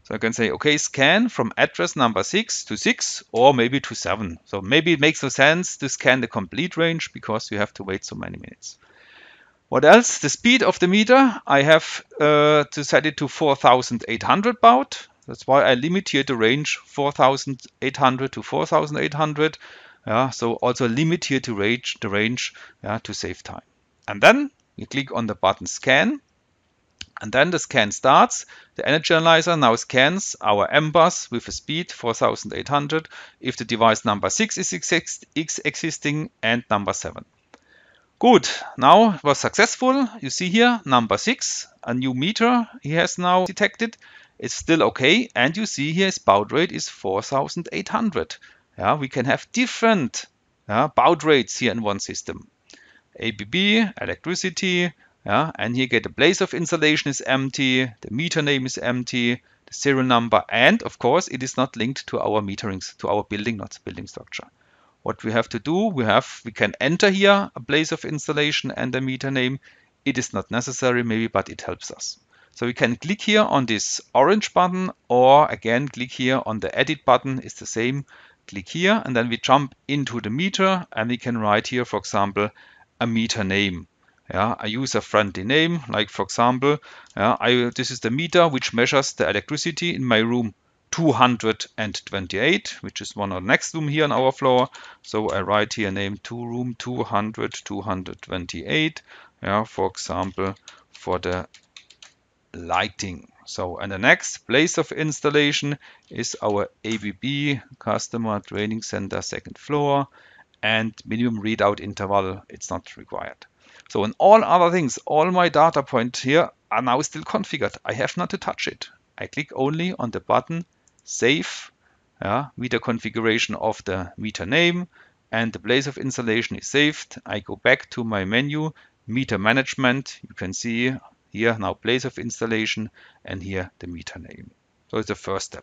So I can say, okay, scan from address number six to six or maybe to seven. So maybe it makes no sense to scan the complete range because you have to wait so many minutes. What else? The speed of the meter, I have uh, to set it to four thousand eight hundred baud. That's why I limit here the range four thousand eight hundred to four thousand eight hundred. Yeah, so also limit here to range the range yeah, to save time. And then we click on the button scan. And then the scan starts. The energy analyzer now scans our M bus with a speed four thousand eight hundred if the device number six is ex existing and number seven. Good, now it was successful. You see here number six, a new meter he has now detected. It's still okay. And you see here his baud rate is four thousand eight hundred. Yeah, we can have different yeah, baud rates here in one system. A B B, electricity. Yeah, and here get the place of installation is empty, the meter name is empty, the serial number, and of course it is not linked to our meterings, to our building, not building structure. What we have to do, we have we can enter here a place of installation and a meter name. It is not necessary maybe, but it helps us. So we can click here on this orange button, or again click here on the edit button, it's the same. Click here and then we jump into the meter and we can write here, for example, a meter name. Yeah, a user-friendly name, like for example, yeah, I, this is the meter which measures the electricity in my room two hundred twenty-eight, which is one of the next room here on our floor. So I write here name to room two hundred, two hundred twenty-eight, yeah, for example, for the lighting. So, and the next place of installation is our A B B, Customer Training Center, second floor, and minimum readout interval, it's not required. So in all other things, all my data points here are now still configured. I have not to touch it. I click only on the button Save, yeah, meter configuration of the meter name, and the place of installation is saved. I go back to my menu, Meter Management. You can see here now place of installation and here the meter name. So it's the first step.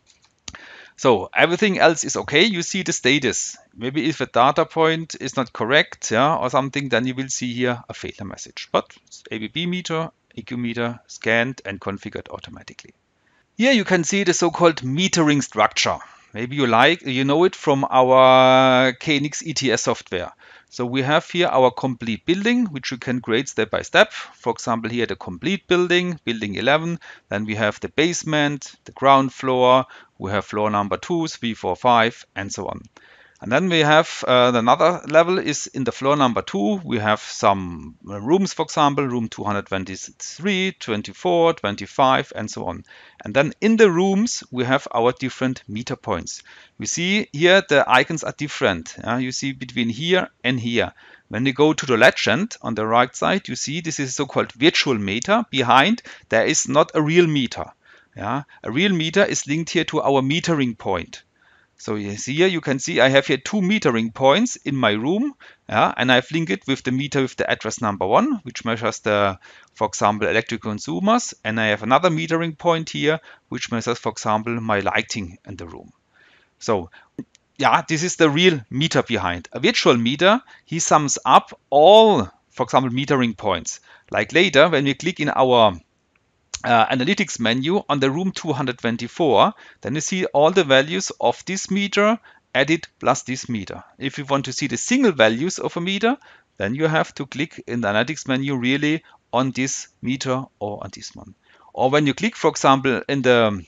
So everything else is okay. You see the status. Maybe if a data point is not correct, yeah, or something, then you will see here a failure message. But A B B meter, E Q meter scanned and configured automatically. Here you can see the so-called metering structure. Maybe you like, you know it from our K N X E T S software. So we have here our complete building, which you can create step by step. For example, here the complete building, building eleven. Then we have the basement, the ground floor. We have floor number two, three, four, five, and so on. And then we have uh, another level is in the floor number two. We have some rooms, for example, room two hundred twenty-three, twenty-four, twenty-five, and so on. And then in the rooms, we have our different meter points. We see here the icons are different. Uh, you see between here and here. When you go to the legend on the right side, you see this is so-called virtual meter. Behind, there is not a real meter. Yeah? A real meter is linked here to our metering point. So here you can see I have here two metering points in my room, yeah, and I've linked it with the meter with the address number one, which measures the, for example, electrical consumers, and I have another metering point here, which measures, for example, my lighting in the room. So, yeah, this is the real meter behind. A virtual meter, he sums up all, for example, metering points. Like later, when we click in our Uh, analytics menu on the room two hundred twenty-four, then you see all the values of this meter added plus this meter. If you want to see the single values of a meter, then you have to click in the analytics menu really on this meter or on this one. Or when you click, for example, in the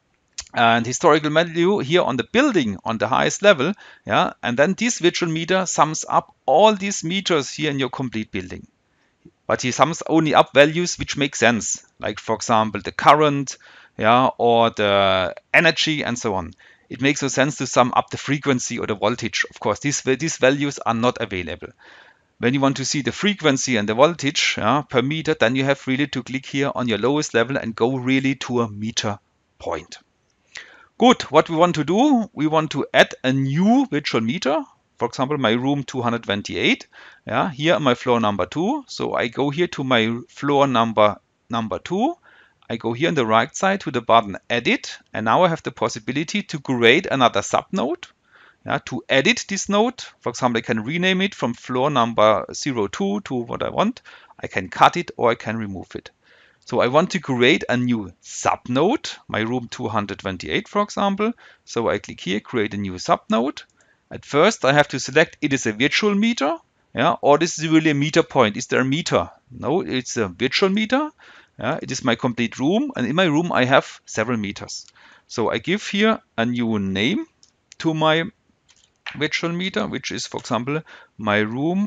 uh, historical menu here on the building on the highest level, yeah, and then this virtual meter sums up all these meters here in your complete building. But he sums only up values which make sense, like for example the current, yeah, or the energy and so on. It makes no sense to sum up the frequency or the voltage. Of course, these these values are not available. When you want to see the frequency and the voltage yeah, per meter, then you have really to click here on your lowest level and go really to a meter point. Good. What we want to do, we want to add a new virtual meter. For example, my room two hundred twenty-eight, yeah, here my floor number two. So I go here to my floor number number two. I go here on the right side to the button Edit, and now I have the possibility to create another subnode. Yeah, to edit this node, for example, I can rename it from floor number zero two to what I want. I can cut it or I can remove it. So I want to create a new subnode, my room two hundred twenty-eight, for example. So I click here, create a new subnode. At first, I have to select it is a virtual meter, yeah, or this is really a meter point. Is there a meter? No, it's a virtual meter. Yeah, it is my complete room, and in my room I have several meters. So I give here a new name to my virtual meter, which is, for example, my room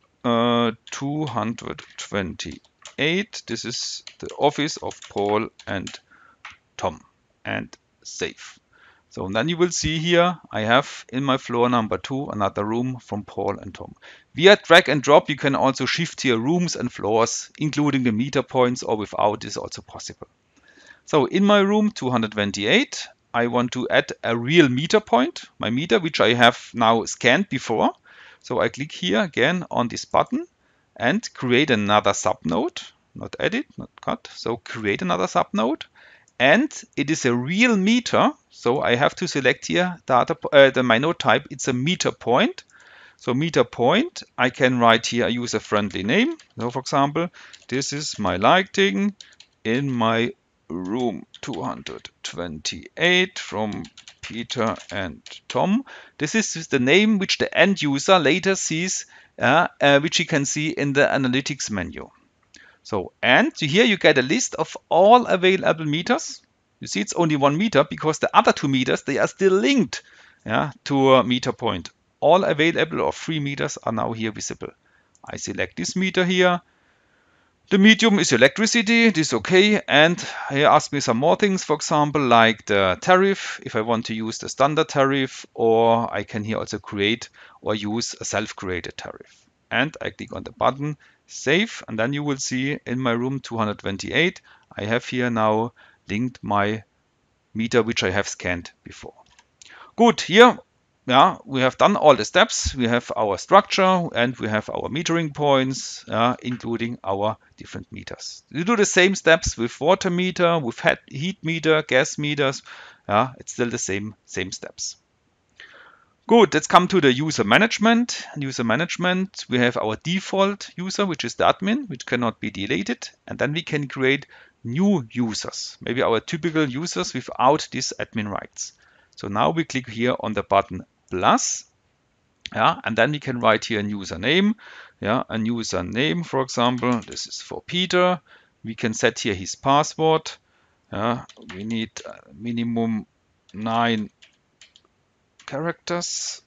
uh, two hundred twenty-eight. This is the office of Paul and Tom, and save. So then you will see here I have in my floor number two another room from Paul and Tom. Via drag and drop you can also shift here rooms and floors, including the meter points, or without is also possible. So in my room two hundred twenty-eight I want to add a real meter point, my meter which I have now scanned before. So I click here again on this button and create another subnode, not edit, not cut, so create another subnode. And it is a real meter, so I have to select here data, uh, the my node type. It's a meter point. So meter point, I can write here a user-friendly name. So for example, this is my lighting in my room two hundred twenty-eight from Peter and Tom. This is the name which the end user later sees, uh, uh, which he can see in the analytics menu. So, and here you get a list of all available meters. You see it's only one meter because the other two meters, they are still linked, yeah, to a meter point. All available or three meters are now here visible. I select this meter here. The medium is electricity, this is okay. And he asked me some more things, for example, like the tariff, if I want to use the standard tariff, or I can here also create or use a self-created tariff. And I click on the button save, and then you will see in my room two hundred twenty-eight I have here now linked my meter which I have scanned before. Good, here yeah, we have done all the steps. We have our structure and we have our metering points, uh, including our different meters. You do the same steps with water meter, with heat meter, gas meters. Yeah, it's still the same same steps. Good, let's come to the user management. User management, we have our default user, which is the admin, which cannot be deleted. And then we can create new users, maybe our typical users without these admin rights. So now we click here on the button plus, yeah, and then we can write here a username, yeah, a username, for example, this is for Peter. We can set here his password. Yeah, we need minimum nine characters.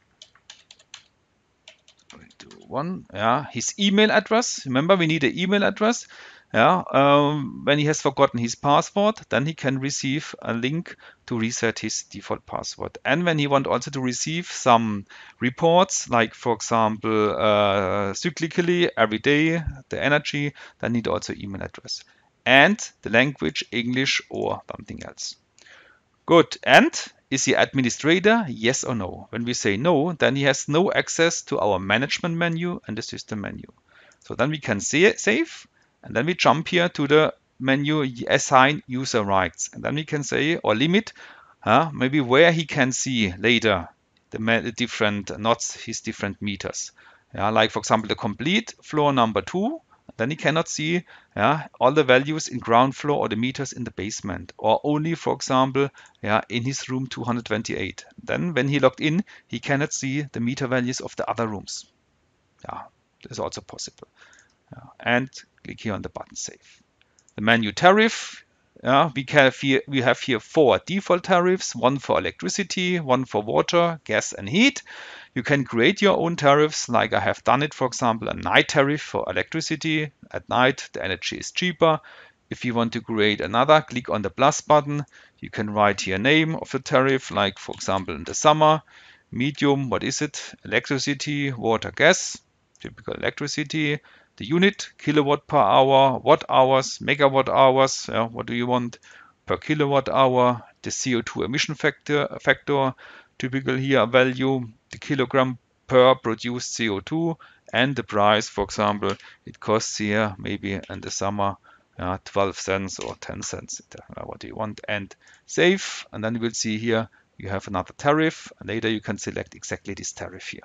We do one, yeah, his email address. Remember, we need an email address. Yeah, um, when he has forgotten his password, then he can receive a link to reset his default password. And when he wants also to receive some reports, like for example, uh, cyclically every day, the energy, then need also email address. And the language, English or something else. Good. And is he administrator? Yes or no? When we say no, then he has no access to our management menu and the system menu. So then we can say save. And then we jump here to the menu assign user rights. And then we can say or limit uh, maybe where he can see later the different, not his different meters. Yeah, like for example, the complete floor number two. Then he cannot see yeah, all the values in ground floor or the meters in the basement, or only, for example, yeah, in his room two hundred twenty-eight. Then when he logged in, he cannot see the meter values of the other rooms. Yeah, this is also possible. Yeah, and click here on the button save. The menu tariff, yeah, we, have here, we have here four default tariffs, one for electricity, one for water, gas and heat. You can create your own tariffs, like I have done it, for example, a night tariff for electricity. At night, the energy is cheaper. If you want to create another, click on the plus button. You can write here name of the tariff, like for example in the summer, medium, what is it? Electricity, water, gas, typical electricity. The unit, kilowatt per hour, watt hours, megawatt hours, yeah, what do you want per kilowatt hour, the C O two emission factor, factor, typical here value, the kilogram per produced C O two, and the price, for example, it costs here maybe in the summer uh, twelve cents or ten cents, uh, what do you want, and save, and then you will see here you have another tariff, and later you can select exactly this tariff here.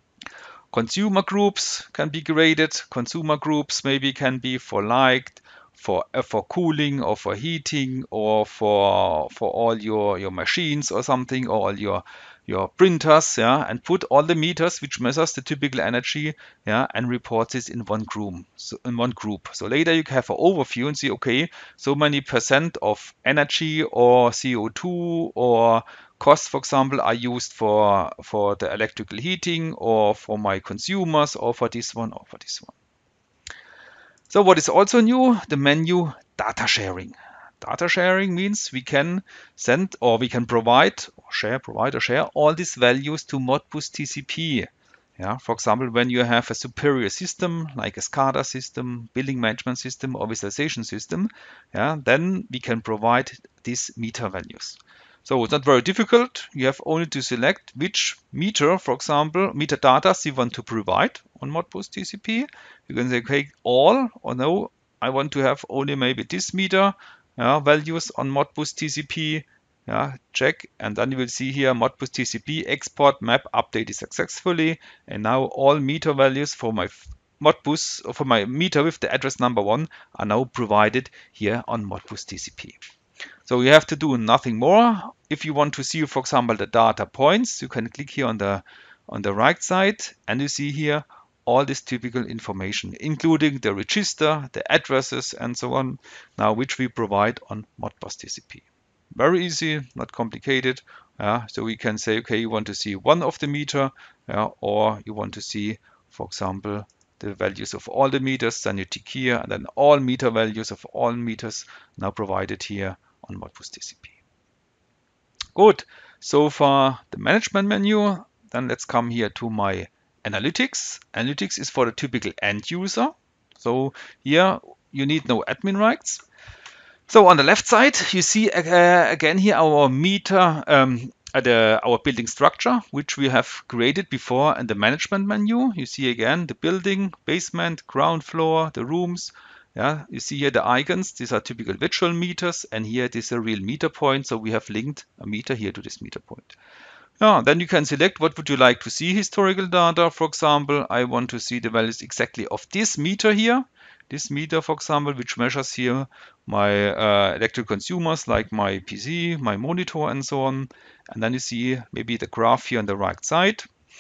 Consumer groups can be created. Consumer groups maybe can be for liked, for uh, for cooling or for heating or for for all your your machines or something, or all your your printers, yeah, and put all the meters which measures the typical energy, yeah, and reports it in one group. So in one group. So later you can have an overview and see, okay, so many percent of energy or C O two or costs, for example, are used for for the electrical heating or for my consumers or for this one or for this one. So what is also new, the menu data sharing. Data sharing means we can send or we can provide or share, provide or share all these values to Modbus T C P. Yeah, for example, when you have a superior system like a SCADA system, building management system, or visualization system, yeah, then we can provide these meter values. So it's not very difficult. You have only to select which meter, for example, metadata you want to provide on Modbus T C P. You can say, okay, all, or no, I want to have only maybe this meter yeah, values on Modbus T C P. Yeah, check, and then you will see here Modbus T C P export map updated successfully, and now all meter values for my Modbus, or for my meter with the address number one, are now provided here on Modbus T C P. So you have to do nothing more. If you want to see, for example, the data points, you can click here on the on the right side, and you see here all this typical information, including the register, the addresses, and so on, now which we provide on Modbus T C P. Very easy, not complicated. Uh, so we can say, okay, you want to see one of the meter, uh, or you want to see, for example, the values of all the meters, then you tick here, and then all meter values of all meters now provided here on Modbus T C P. Good, so far the management menu. Then let's come here to my analytics. Analytics is for the typical end user. So here you need no admin rights. So on the left side, you see uh, again here our meter, um, uh, the, our building structure, which we have created before in the management menu. You see again the building, basement, ground floor, the rooms. Yeah, you see here the icons. These are typical virtual meters, and here it is a real meter point. So we have linked a meter here to this meter point. Yeah, then you can select what would you like to see historical data. For example, I want to see the values exactly of this meter here. This meter, for example, which measures here my uh, electrical consumers like my P C, my monitor, and so on. And then you see maybe the graph here on the right side.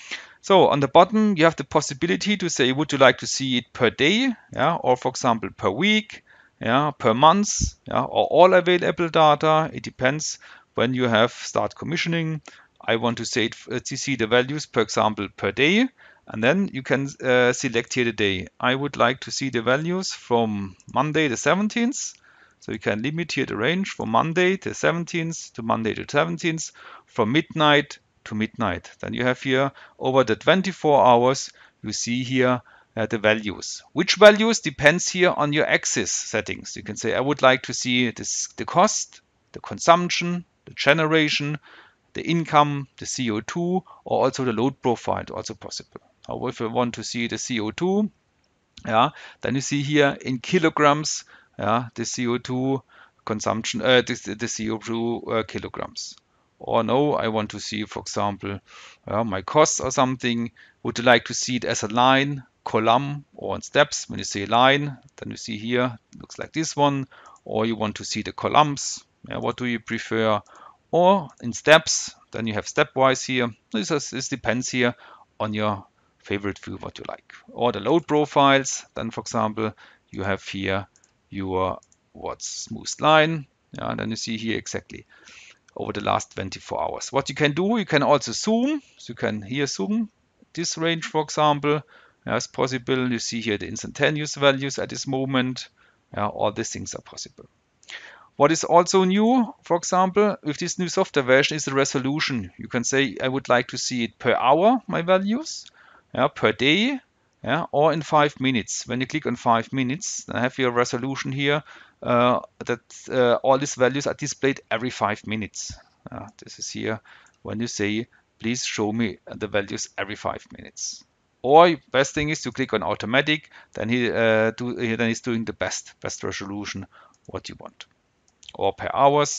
So on the bottom, you have the possibility to say, would you like to see it per day, yeah, or for example, per week, yeah, per month, yeah, or all available data. It depends when you have start commissioning. I want to say it, uh, to see the values, for example, per day. And then you can uh, select here the day. I would like to see the values from Monday the seventeenth. So you can limit here the range from Monday the seventeenth to Monday the seventeenth, from midnight to midnight. Then you have here over the twenty-four hours, you see here uh, the values. Which values depends here on your axis settings. You can say, I would like to see this, the cost, the consumption, the generation, the income, the C O two, or also the load profile, also possible. However, if you want to see the C O two, yeah, then you see here in kilograms, yeah, the C O two consumption, uh, the, the C O two uh, kilograms. Or no, I want to see, for example, uh, my costs or something. Would you like to see it as a line, column, or in steps? When you say line, then you see here, it looks like this one. Or you want to see the columns. Yeah, what do you prefer? Or in steps, then you have stepwise here. This, is, this depends here on your favorite view, what you like. Or the load profiles, then for example, you have here your what's smooth line. Yeah, and then you see here exactly over the last twenty-four hours. What you can do, you can also zoom. So you can here zoom this range, for example. Yeah, it's possible. You see here the instantaneous values at this moment. Yeah, all these things are possible. What is also new, for example, with this new software version is the resolution. You can say, I would like to see it per hour, my values, yeah, per day, yeah, or in five minutes. When you click on five minutes, I have your resolution here uh, that uh, all these values are displayed every five minutes. Uh, this is here when you say, please show me the values every five minutes. Or best thing is to click on automatic, then he uh, do, then he's doing the best best resolution what you want. Or per hours.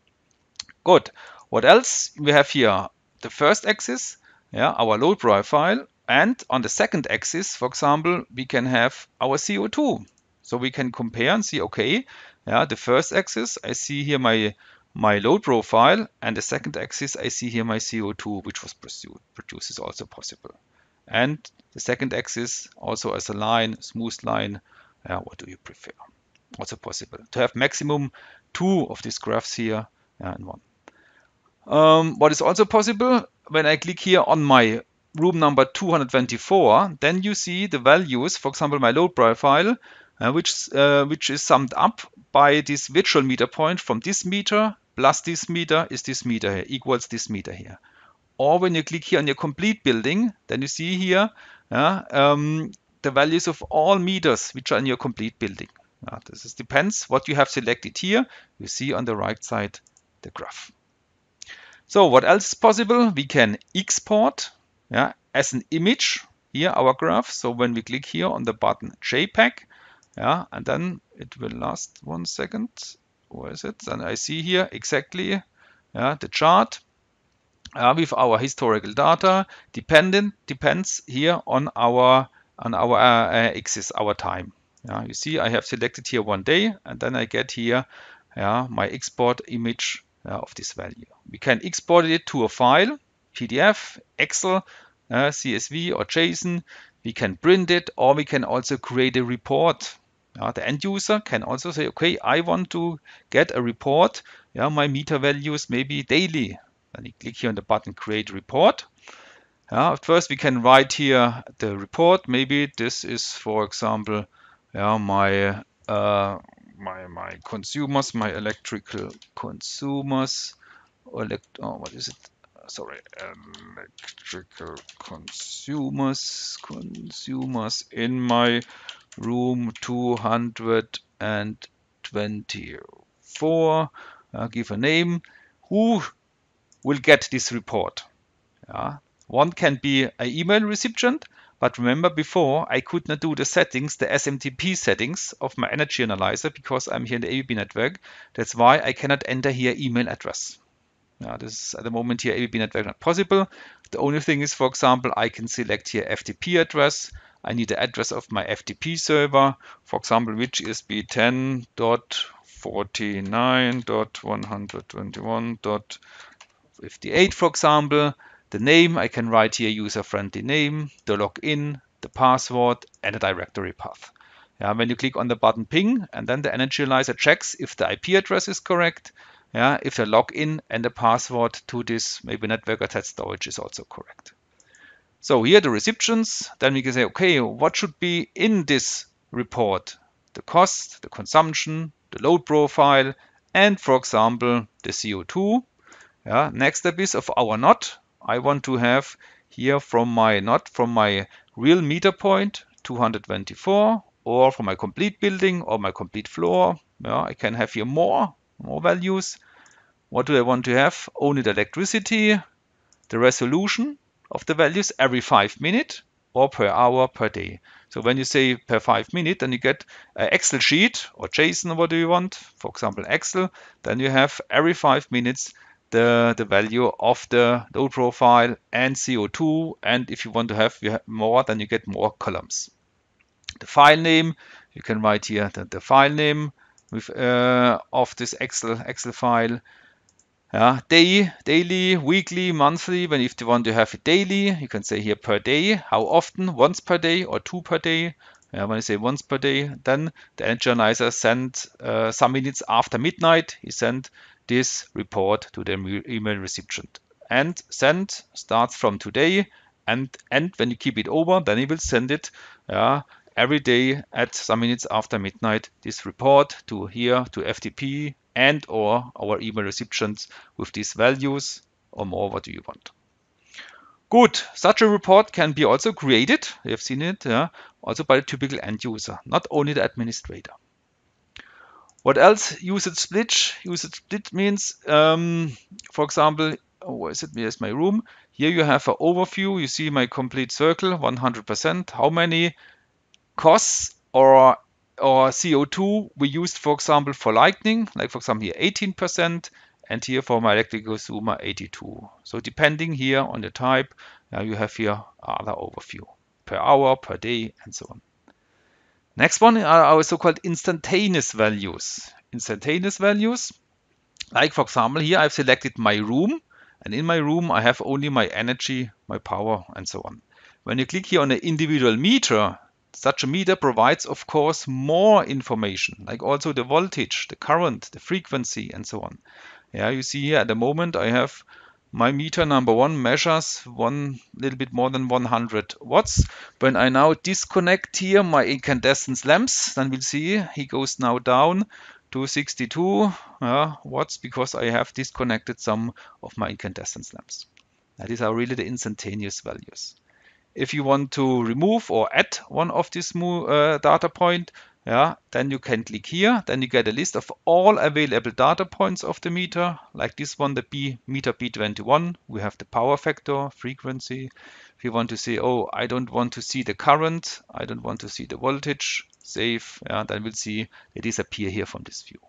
Good. What else? We have here the first axis, yeah, our load profile, and on the second axis, for example, we can have our C O two. So we can compare and see, okay, yeah, the first axis, I see here my my load profile, and the second axis, I see here my C O two, which was produced, is also possible. And the second axis also as a line, smooth line, uh, what do you prefer? Also possible. To have maximum two of these graphs here uh, in one. Um, what is also possible, when I click here on my room number two hundred twenty-four, then you see the values, for example, my load profile, uh, which, uh, which is summed up by this virtual meter point from this meter plus this meter is this meter here, equals this meter here. Or when you click here on your complete building, then you see here uh, um, the values of all meters which are in your complete building. Uh, this is, depends what you have selected here. You see on the right side the graph. So what else is possible? We can export yeah, as an image here our graph. So when we click here on the button JPEG, yeah, and then it will last one second. Where is it? Then I see here exactly yeah, the chart uh, with our historical data. Dependent depends here on our on our uh, uh, axis, our time. Yeah, you see, I have selected here one day, and then I get here yeah, my export image uh, of this value. We can export it to a file, P D F, Excel, uh, C S V, or JSON. We can print it, or we can also create a report. Uh, the end user can also say, okay, I want to get a report. Yeah, my meter values maybe daily. Then you click here on the button Create Report. Uh, first, we can write here the report. Maybe this is, for example, yeah, my uh, my my consumers, my electrical consumers. Elect oh, what is it? Sorry, electrical consumers, consumers in my room two hundred twenty-four. Uh, give a name. Who will get this report? Yeah. One can be an email recipient, but remember before I could not do the settings, the S M T P settings of my energy analyzer because I'm here in the A B B network. That's why I cannot enter here email address. Yeah, this is at the moment here A B B network not possible. The only thing is, for example, I can select here F T P address. I need the address of my F T P server, for example, which is b ten dot forty-nine dot one twenty-one dot fifty-eight, for example. The name, I can write here user-friendly name, the login, the password, and a directory path. Yeah, when you click on the button ping, and then the energy analyzer checks if the I P address is correct, yeah, if the login and the password to this maybe network attached storage is also correct. So here the recipients, then we can say, okay, what should be in this report? The cost, the consumption, the load profile, and for example, the C O two. Yeah, next step is of our N O T. I want to have here from my N O T, from my real meter point, two hundred twenty-four, or from my complete building or my complete floor. Yeah, I can have here more, more values. What do I want to have? Only the electricity, the resolution of the values every five minutes or per hour per day. So when you say per five minutes, then you get an Excel sheet or JSON, what do you want? For example, Excel. Then you have every five minutes the, the value of the load profile and C O two. And if you want to have, you have more, then you get more columns. The file name, you can write here the, the file name with uh, of this Excel Excel file. Yeah, day, daily, weekly, monthly. When if you want to have it daily, you can say here per day. How often? Once per day or two per day. Yeah, when I say once per day, then the energy analyzer sent uh, some minutes after midnight. He sent this report to the email recipient. And send starts from today. And and when you keep it over, then he will send it. Yeah, every day at some minutes after midnight. This report to here to F T P and or our email recipients with these values or more. What do you want? Good. Such a report can be also created. You have seen it, yeah, also by the typical end user, not only the administrator. What else? Usage split. Usage split means, um, for example, oh, where is it? Here's my room. Here you have an overview. You see my complete circle, one hundred percent. How many costs or or C O two we used, for example, for lighting, like for example here eighteen percent, and here for my electrical consumer eighty-two. So depending here on the type, uh, you have here other overview per hour, per day, and so on. Next one are our so-called instantaneous values. Instantaneous values, like for example, here I've selected my room, and in my room I have only my energy, my power, and so on. When you click here on an individual meter, such a meter provides, of course, more information, like also the voltage, the current, the frequency, and so on. Yeah, you see here at the moment I have my meter number one measures one little bit more than one hundred watts. When I now disconnect here my incandescent lamps, then we'll see he goes now down to sixty-two uh, watts because I have disconnected some of my incandescent lamps. That is are really the instantaneous values. If you want to remove or add one of these uh, data point, yeah, then you can click here. Then you get a list of all available data points of the meter, like this one, the B meter B twenty-one. We have the power factor, frequency. If you want to say, oh, I don't want to see the current, I don't want to see the voltage, save, yeah, then we'll see they disappear here from this view.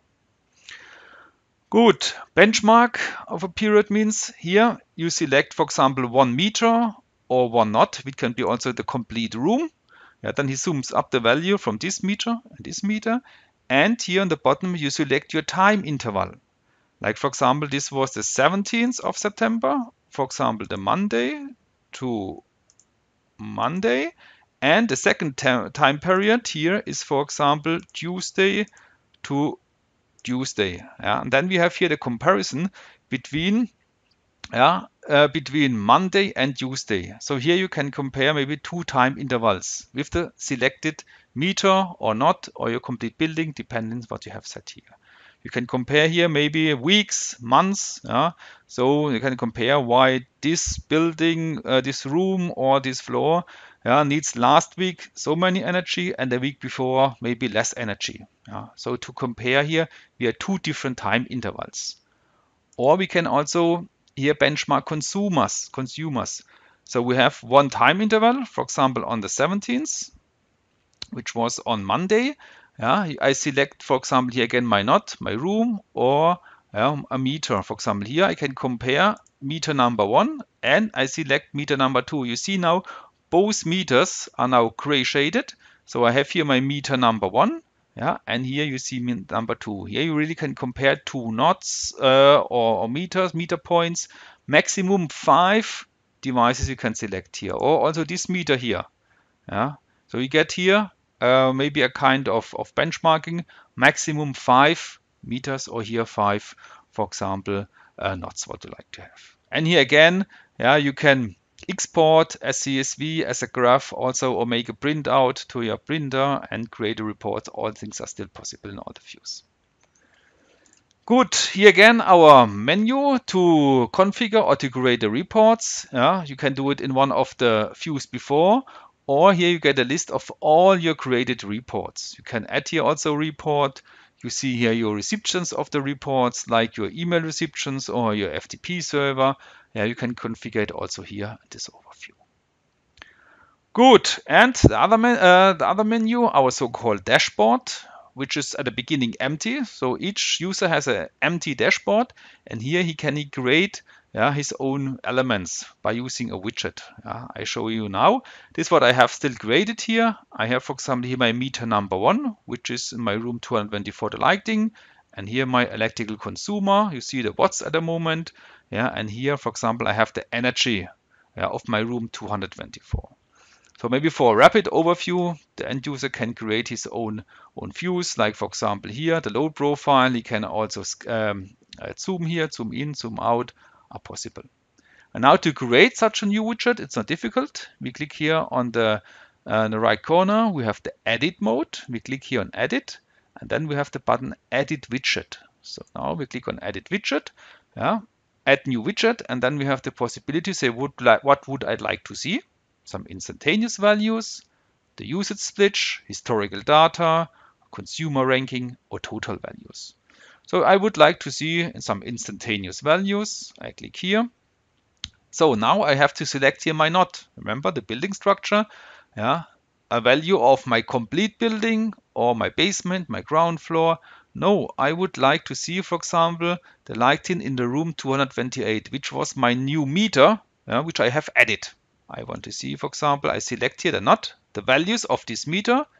Good. Benchmark of a period means here you select, for example, one meter or one knot, which can be also the complete room. Yeah, then he zooms up the value from this meter and this meter. And here on the bottom, you select your time interval. Like, for example, this was the seventeenth of September. For example, the Monday to Monday. And the second time period here is, for example, Tuesday to Tuesday. Yeah, and then we have here the comparison between yeah, uh, between Monday and Tuesday. So here you can compare maybe two time intervals with the selected meter or not, or your complete building, depending on what you have set here. You can compare here maybe weeks, months. Yeah? So you can compare why this building, uh, this room or this floor yeah, needs last week so many energy and the week before maybe less energy. Yeah? So to compare here, we have two different time intervals. Or we can also here benchmark consumers, consumers. So we have one time interval, for example, on the seventeenth, which was on Monday. Yeah, I select, for example, here again my knot, my room, or yeah, a meter. For example, here I can compare meter number one and I select meter number two. You see now both meters are now gray shaded. So I have here my meter number one. Yeah, and here you see number two. Here you really can compare two knots uh, or, or meters, meter points, maximum five devices you can select here, or also this meter here. Yeah, so you get here uh, maybe a kind of, of benchmarking, maximum five meters, or here five, for example, uh, knots what you like to have. And here again, yeah, you can export as C S V, as a graph also, or make a printout to your printer and create a report. All things are still possible in all the views. Good. Here again, our menu to configure or to create the reports. Yeah, you can do it in one of the views before, or here you get a list of all your created reports. You can add here also a report. You see here your receptions of the reports, like your email receptions or your F T P server. Yeah, you can configure it also here in this overview. Good. And the other, men, uh, the other menu, our so-called dashboard, which is at the beginning empty. So each user has an empty dashboard, and here he can create yeah, his own elements by using a widget. Yeah, I show you now. This is what I have still created here. I have, for example, here my meter number one, which is in my room two hundred twenty-four, the lighting, and here my electrical consumer. You see the watts at the moment. Yeah, and here, for example, I have the energy yeah, of my room two hundred twenty-four. So maybe for a rapid overview, the end user can create his own, own views, like for example here, the load profile. He can also um, uh, zoom here, zoom in, zoom out are possible. And now to create such a new widget, it's not difficult. We click here on the, uh, the right corner, we have the edit mode. We click here on edit, and then we have the button edit widget. So now we click on edit widget, yeah, add new widget, and then we have the possibility to say would like, what would I like to see? Some instantaneous values, the usage split, historical data, consumer ranking, or total values. So I would like to see some instantaneous values. I click here. So now I have to select here my knot. Remember the building structure, yeah, a value of my complete building or my basement, my ground floor. No, I would like to see, for example, the lighting in the room two hundred twenty-eight, which was my new meter, yeah, which I have added. I want to see, for example, I select here the knot, the values of this meter,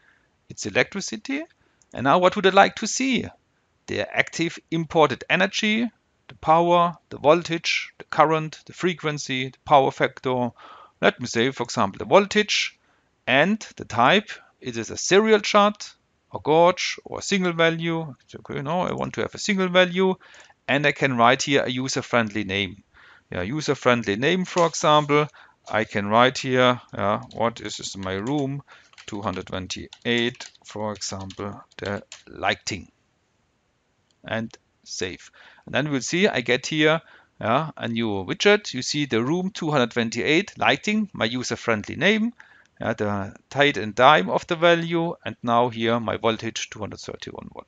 it's electricity. And now what would I like to see? The active imported energy, the power, the voltage, the current, the frequency, the power factor. Let me say, for example, the voltage and the type. It is a serial chart, a gauge, or a single value. Okay, no, I want to have a single value, and I can write here a user-friendly name. Yeah, user-friendly name, for example. I can write here, uh, what is this, my room two hundred twenty-eight, for example, the lighting, and save. And then we'll see I get here yeah, a new widget. You see the room two hundred twenty-eight lighting, my user-friendly name, yeah, the tide and dime of the value, and now here my voltage two hundred thirty-one volt.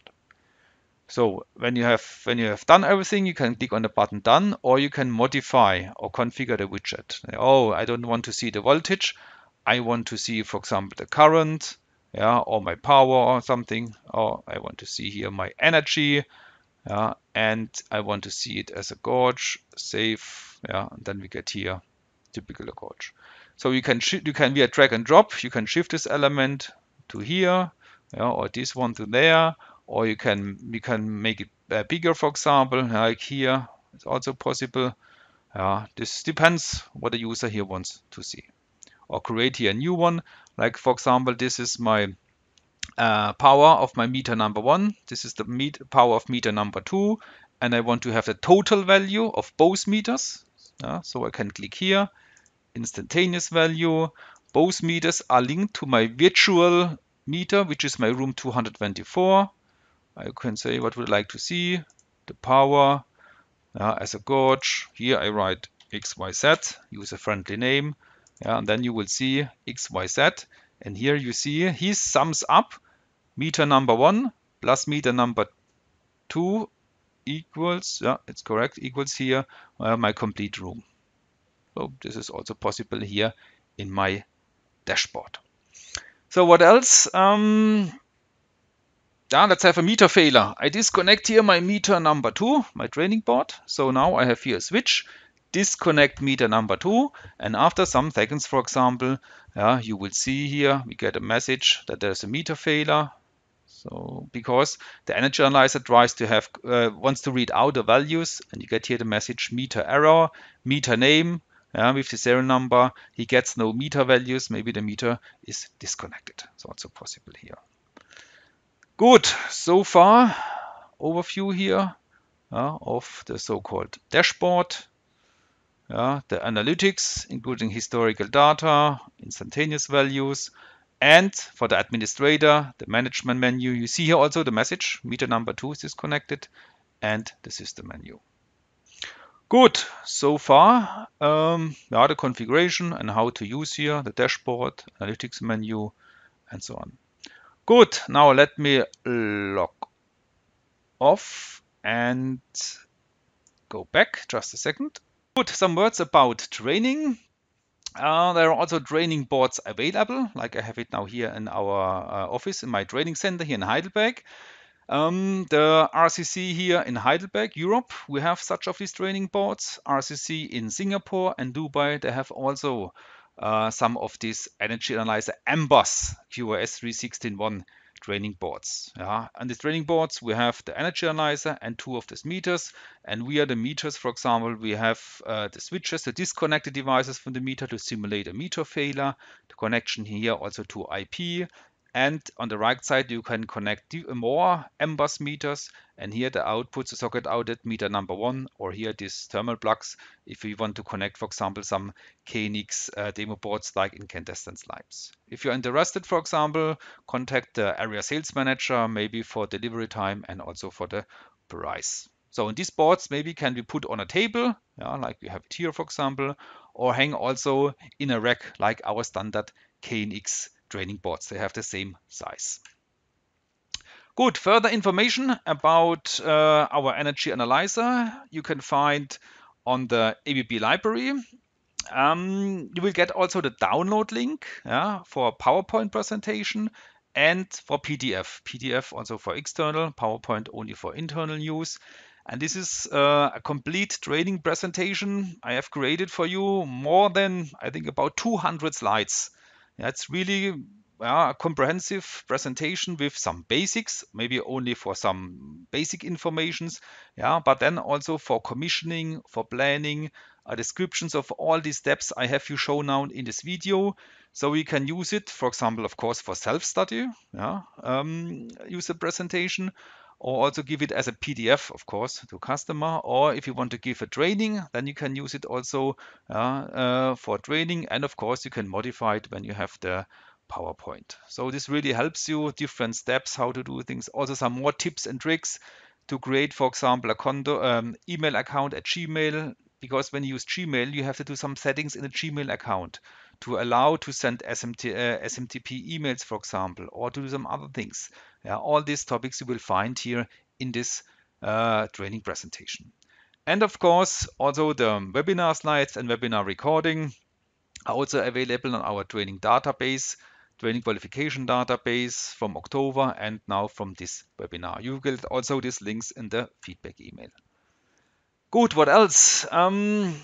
So when you have when you have done everything, you can click on the button done, or you can modify or configure the widget. Oh, I don't want to see the voltage. I want to see, for example, the current, yeah, or my power or something. Or I want to see here my energy. Yeah, and I want to see it as a gauge, save, yeah, and then we get here typical gauge. So you can you can via drag and drop, you can shift this element to here, yeah, or this one to there, or you can we can make it uh, bigger, for example, like here. It's also possible. Yeah, this depends what the user here wants to see. Or create here a new one, like for example, this is my uh, power of my meter number one. This is the met power of meter number two, and I want to have the total value of both meters. Uh, so I can click here, instantaneous value. Both meters are linked to my virtual meter, which is my room two hundred twenty-four. I can say what would I like to see, the power uh, as a gauge. Here I write X Y Z, user-friendly name, yeah, and then you will see X Y Z, and here you see he sums up meter number one plus meter number two equals, yeah, it's correct, equals here uh, my complete room. So this is also possible here in my dashboard. So what else? Um, yeah, let's have a meter failure. I disconnect here my meter number two, my training board. So now I have here a switch, disconnect meter number two, and after some seconds, for example, yeah, you will see here we get a message that there's a meter failure. So because the energy analyzer tries to have uh, wants to read out the values, and you get here the message meter error, meter name, yeah, with the serial number, he gets no meter values. Maybe the meter is disconnected. So also possible here. Good. So far, overview here uh, of the so-called dashboard. Uh, the analytics, including historical data, instantaneous values, and for the administrator, the management menu. You see here also the message, meter number two is disconnected, and the system menu. Good, so far, um, yeah, the configuration and how to use here, the dashboard, analytics menu, and so on. Good, now let me log off and go back, just a second. Good, some words about training. Uh, there are also training boards available, like I have it now here in our uh, office, in my training center here in Heidelberg. Um, the R C C here in Heidelberg, Europe, we have such of these training boards. R C C in Singapore and Dubai, they have also uh, some of these energy analyzer M B O S Q O S three sixteen one training boards. Yeah, and the training boards we have the energy analyzer and two of these meters. And we are the meters, for example, we have uh, the switches, the disconnected devices from the meter to simulate a meter failure. The connection here also to I P. And on the right side, you can connect more M B O S meters. And here the outputs, the socket outlet meter number one, or here these thermal plugs, if you want to connect, for example, some K N X uh, demo boards like incandescence lamps. If you're interested, for example, contact the area sales manager, maybe for delivery time and also for the price. So these boards maybe can be put on a table, yeah, like we have it here, for example, or hang also in a rack like our standard K N X training boards. They have the same size. Good. Further information about uh, our energy analyzer you can find on the A B B library. Um, you will get also the download link yeah, for PowerPoint presentation and for P D F. P D F also for external, PowerPoint only for internal use. And this is uh, a complete training presentation I have created for you, more than, I think, about two hundred slides. Yeah, it's really yeah, a comprehensive presentation with some basics, maybe only for some basic informations, yeah, but then also for commissioning, for planning, uh, descriptions of all these steps I have you shown now in this video. So we can use it, for example, of course, for self-study, yeah, um, use the presentation, or also give it as a P D F, of course, to customer. Or if you want to give a training, then you can use it also uh, uh, for training. And of course, you can modify it when you have the PowerPoint. So this really helps you, different steps, how to do things. Also some more tips and tricks to create, for example, a condo, um, email account at Gmail, because when you use Gmail, you have to do some settings in a Gmail account to allow to send S M T, uh, S M T P emails, for example, or to do some other things. Yeah, all these topics you will find here in this uh, training presentation. And of course, also the webinar slides and webinar recording are also available on our training database, training qualification database from October and now from this webinar. You will get also these links in the feedback email. Good, what else? Um,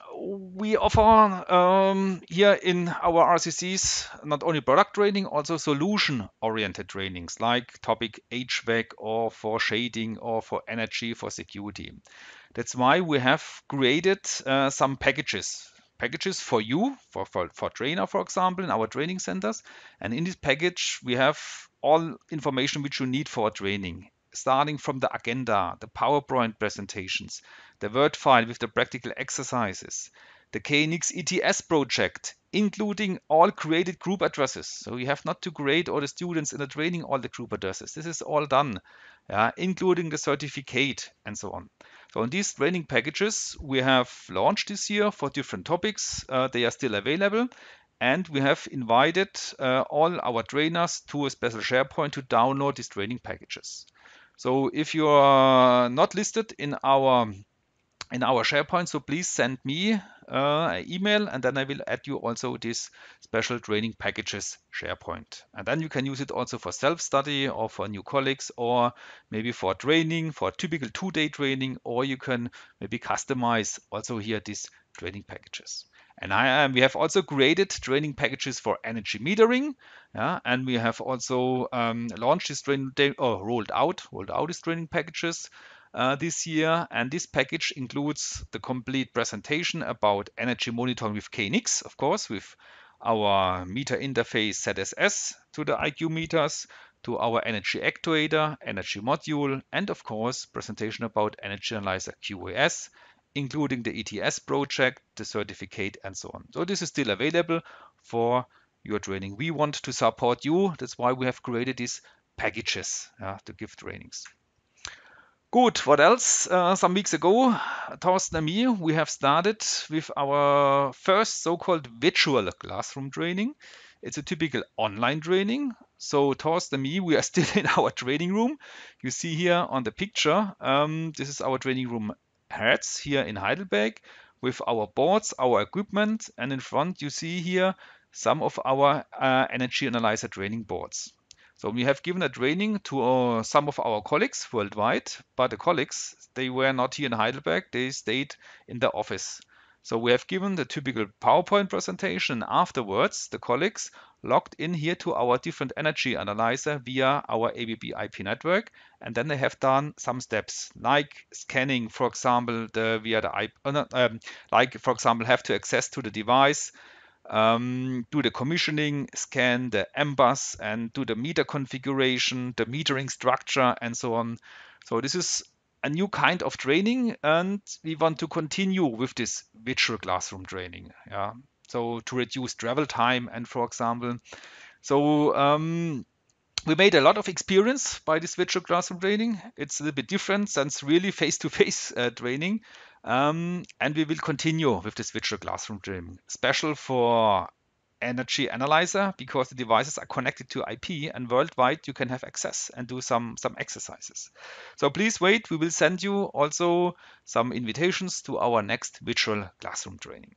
we offer um, here in our R C Cs not only product training, also solution-oriented trainings like topic H V A C or for shading or for energy, for security. That's why we have created uh, some packages. Packages for you, for, for, for trainer, for example, in our training centers. And in this package, we have all information which you need for training, starting from the agenda, the PowerPoint presentations, the Word file with the practical exercises, the K N X E T S project, including all created group addresses. So you have not to create all the students in the training all the group addresses. This is all done, yeah, including the certificate and so on. So in these training packages we have launched this year for different topics. Uh, they are still available. And we have invited uh, all our trainers to a special SharePoint to download these training packages. So if you are not listed in our in our SharePoint, so please send me uh, an email and then I will add you also this special training packages SharePoint. And then you can use it also for self-study or for new colleagues or maybe for training, for typical two-day training, or you can maybe customize also here these training packages. And I, um, we have also created training packages for energy metering, yeah, and we have also um, launched this training or rolled out, rolled out these training packages uh, this year. And this package includes the complete presentation about energy monitoring with K N X, of course, with our meter interface Z S S to the I Q meters, to our energy actuator, energy module, and of course, presentation about energy analyzer Q A S, including the E T S project, the certificate, and so on. So this is still available for your training. We want to support you. That's why we have created these packages uh, to give trainings. Good, what else? Uh, some weeks ago, Thorsten and me, we have started with our first so-called virtual classroom training. It's a typical online training. So Thorsten and me, we are still in our training room. You see here on the picture, um, this is our training room Hertz here in Heidelberg with our boards, our equipment, and in front you see here some of our uh, energy analyzer training boards. So we have given a training to uh, some of our colleagues worldwide, but the colleagues, they were not here in Heidelberg, they stayed in the office. So we have given the typical PowerPoint presentation. Afterwards, the colleagues logged in here to our different energy analyzer via our A B B I P network, and then they have done some steps like scanning, for example, the via the I P, uh, um, like for example, have to access to the device, um, do the commissioning, scan the M bus, and do the meter configuration, the metering structure, and so on. So this is a new kind of training, and we want to continue with this virtual classroom training. Yeah. So to reduce travel time, and for example, so um, we made a lot of experience by this virtual classroom training. It's a little bit different than really face-to-face uh, training. Um, and we will continue with this virtual classroom training, special for energy analyzer, because the devices are connected to I P and worldwide you can have access and do some, some exercises. So please wait, we will send you also some invitations to our next virtual classroom training.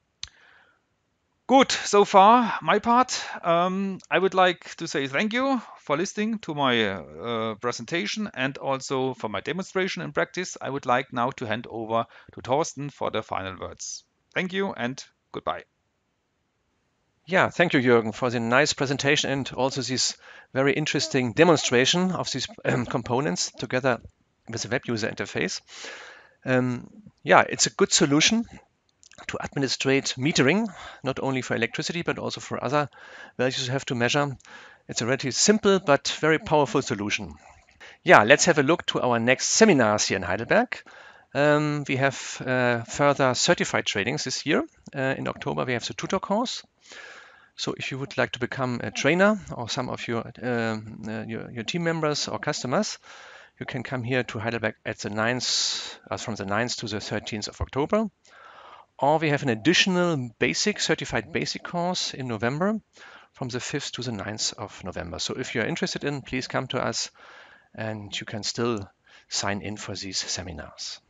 Good, so far my part. Um, I would like to say thank you for listening to my uh, presentation and also for my demonstration in practice. I would like now to hand over to Thorsten for the final words. Thank you and goodbye. Yeah, thank you, Jürgen, for the nice presentation and also this very interesting demonstration of these um, components together with the web user interface. Um, yeah, it's a good solution to administrate metering, not only for electricity, but also for other values you have to measure. It's a relatively simple but very powerful solution. Yeah, let's have a look to our next seminars here in Heidelberg. Um, we have uh, further certified trainings this year. Uh, in October, we have the tutor course. So if you would like to become a trainer or some of your, um, uh, your, your team members or customers, you can come here to Heidelberg at the ninth, uh, from the ninth to the thirteenth of October. Or we have an additional basic, certified basic course in November from the fifth to the ninth of November. So if you're interested in, please come to us and you can still sign in for these seminars.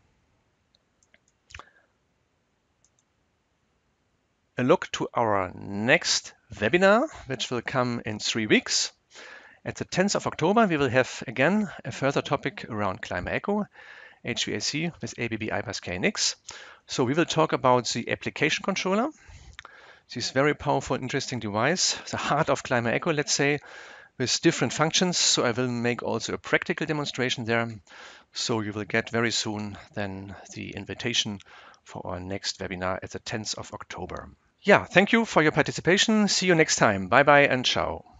A look to our next webinar, which will come in three weeks. At the tenth of October, we will have again a further topic around ClimaEco, H V A C with A B B I PAS K N X. So we will talk about the application controller, this very powerful, interesting device, the heart of ClimaEco, let's say, with different functions. So I will make also a practical demonstration there. So you will get very soon then the invitation for our next webinar at the tenth of October. Yeah, thank you for your participation. See you next time. Bye bye and ciao.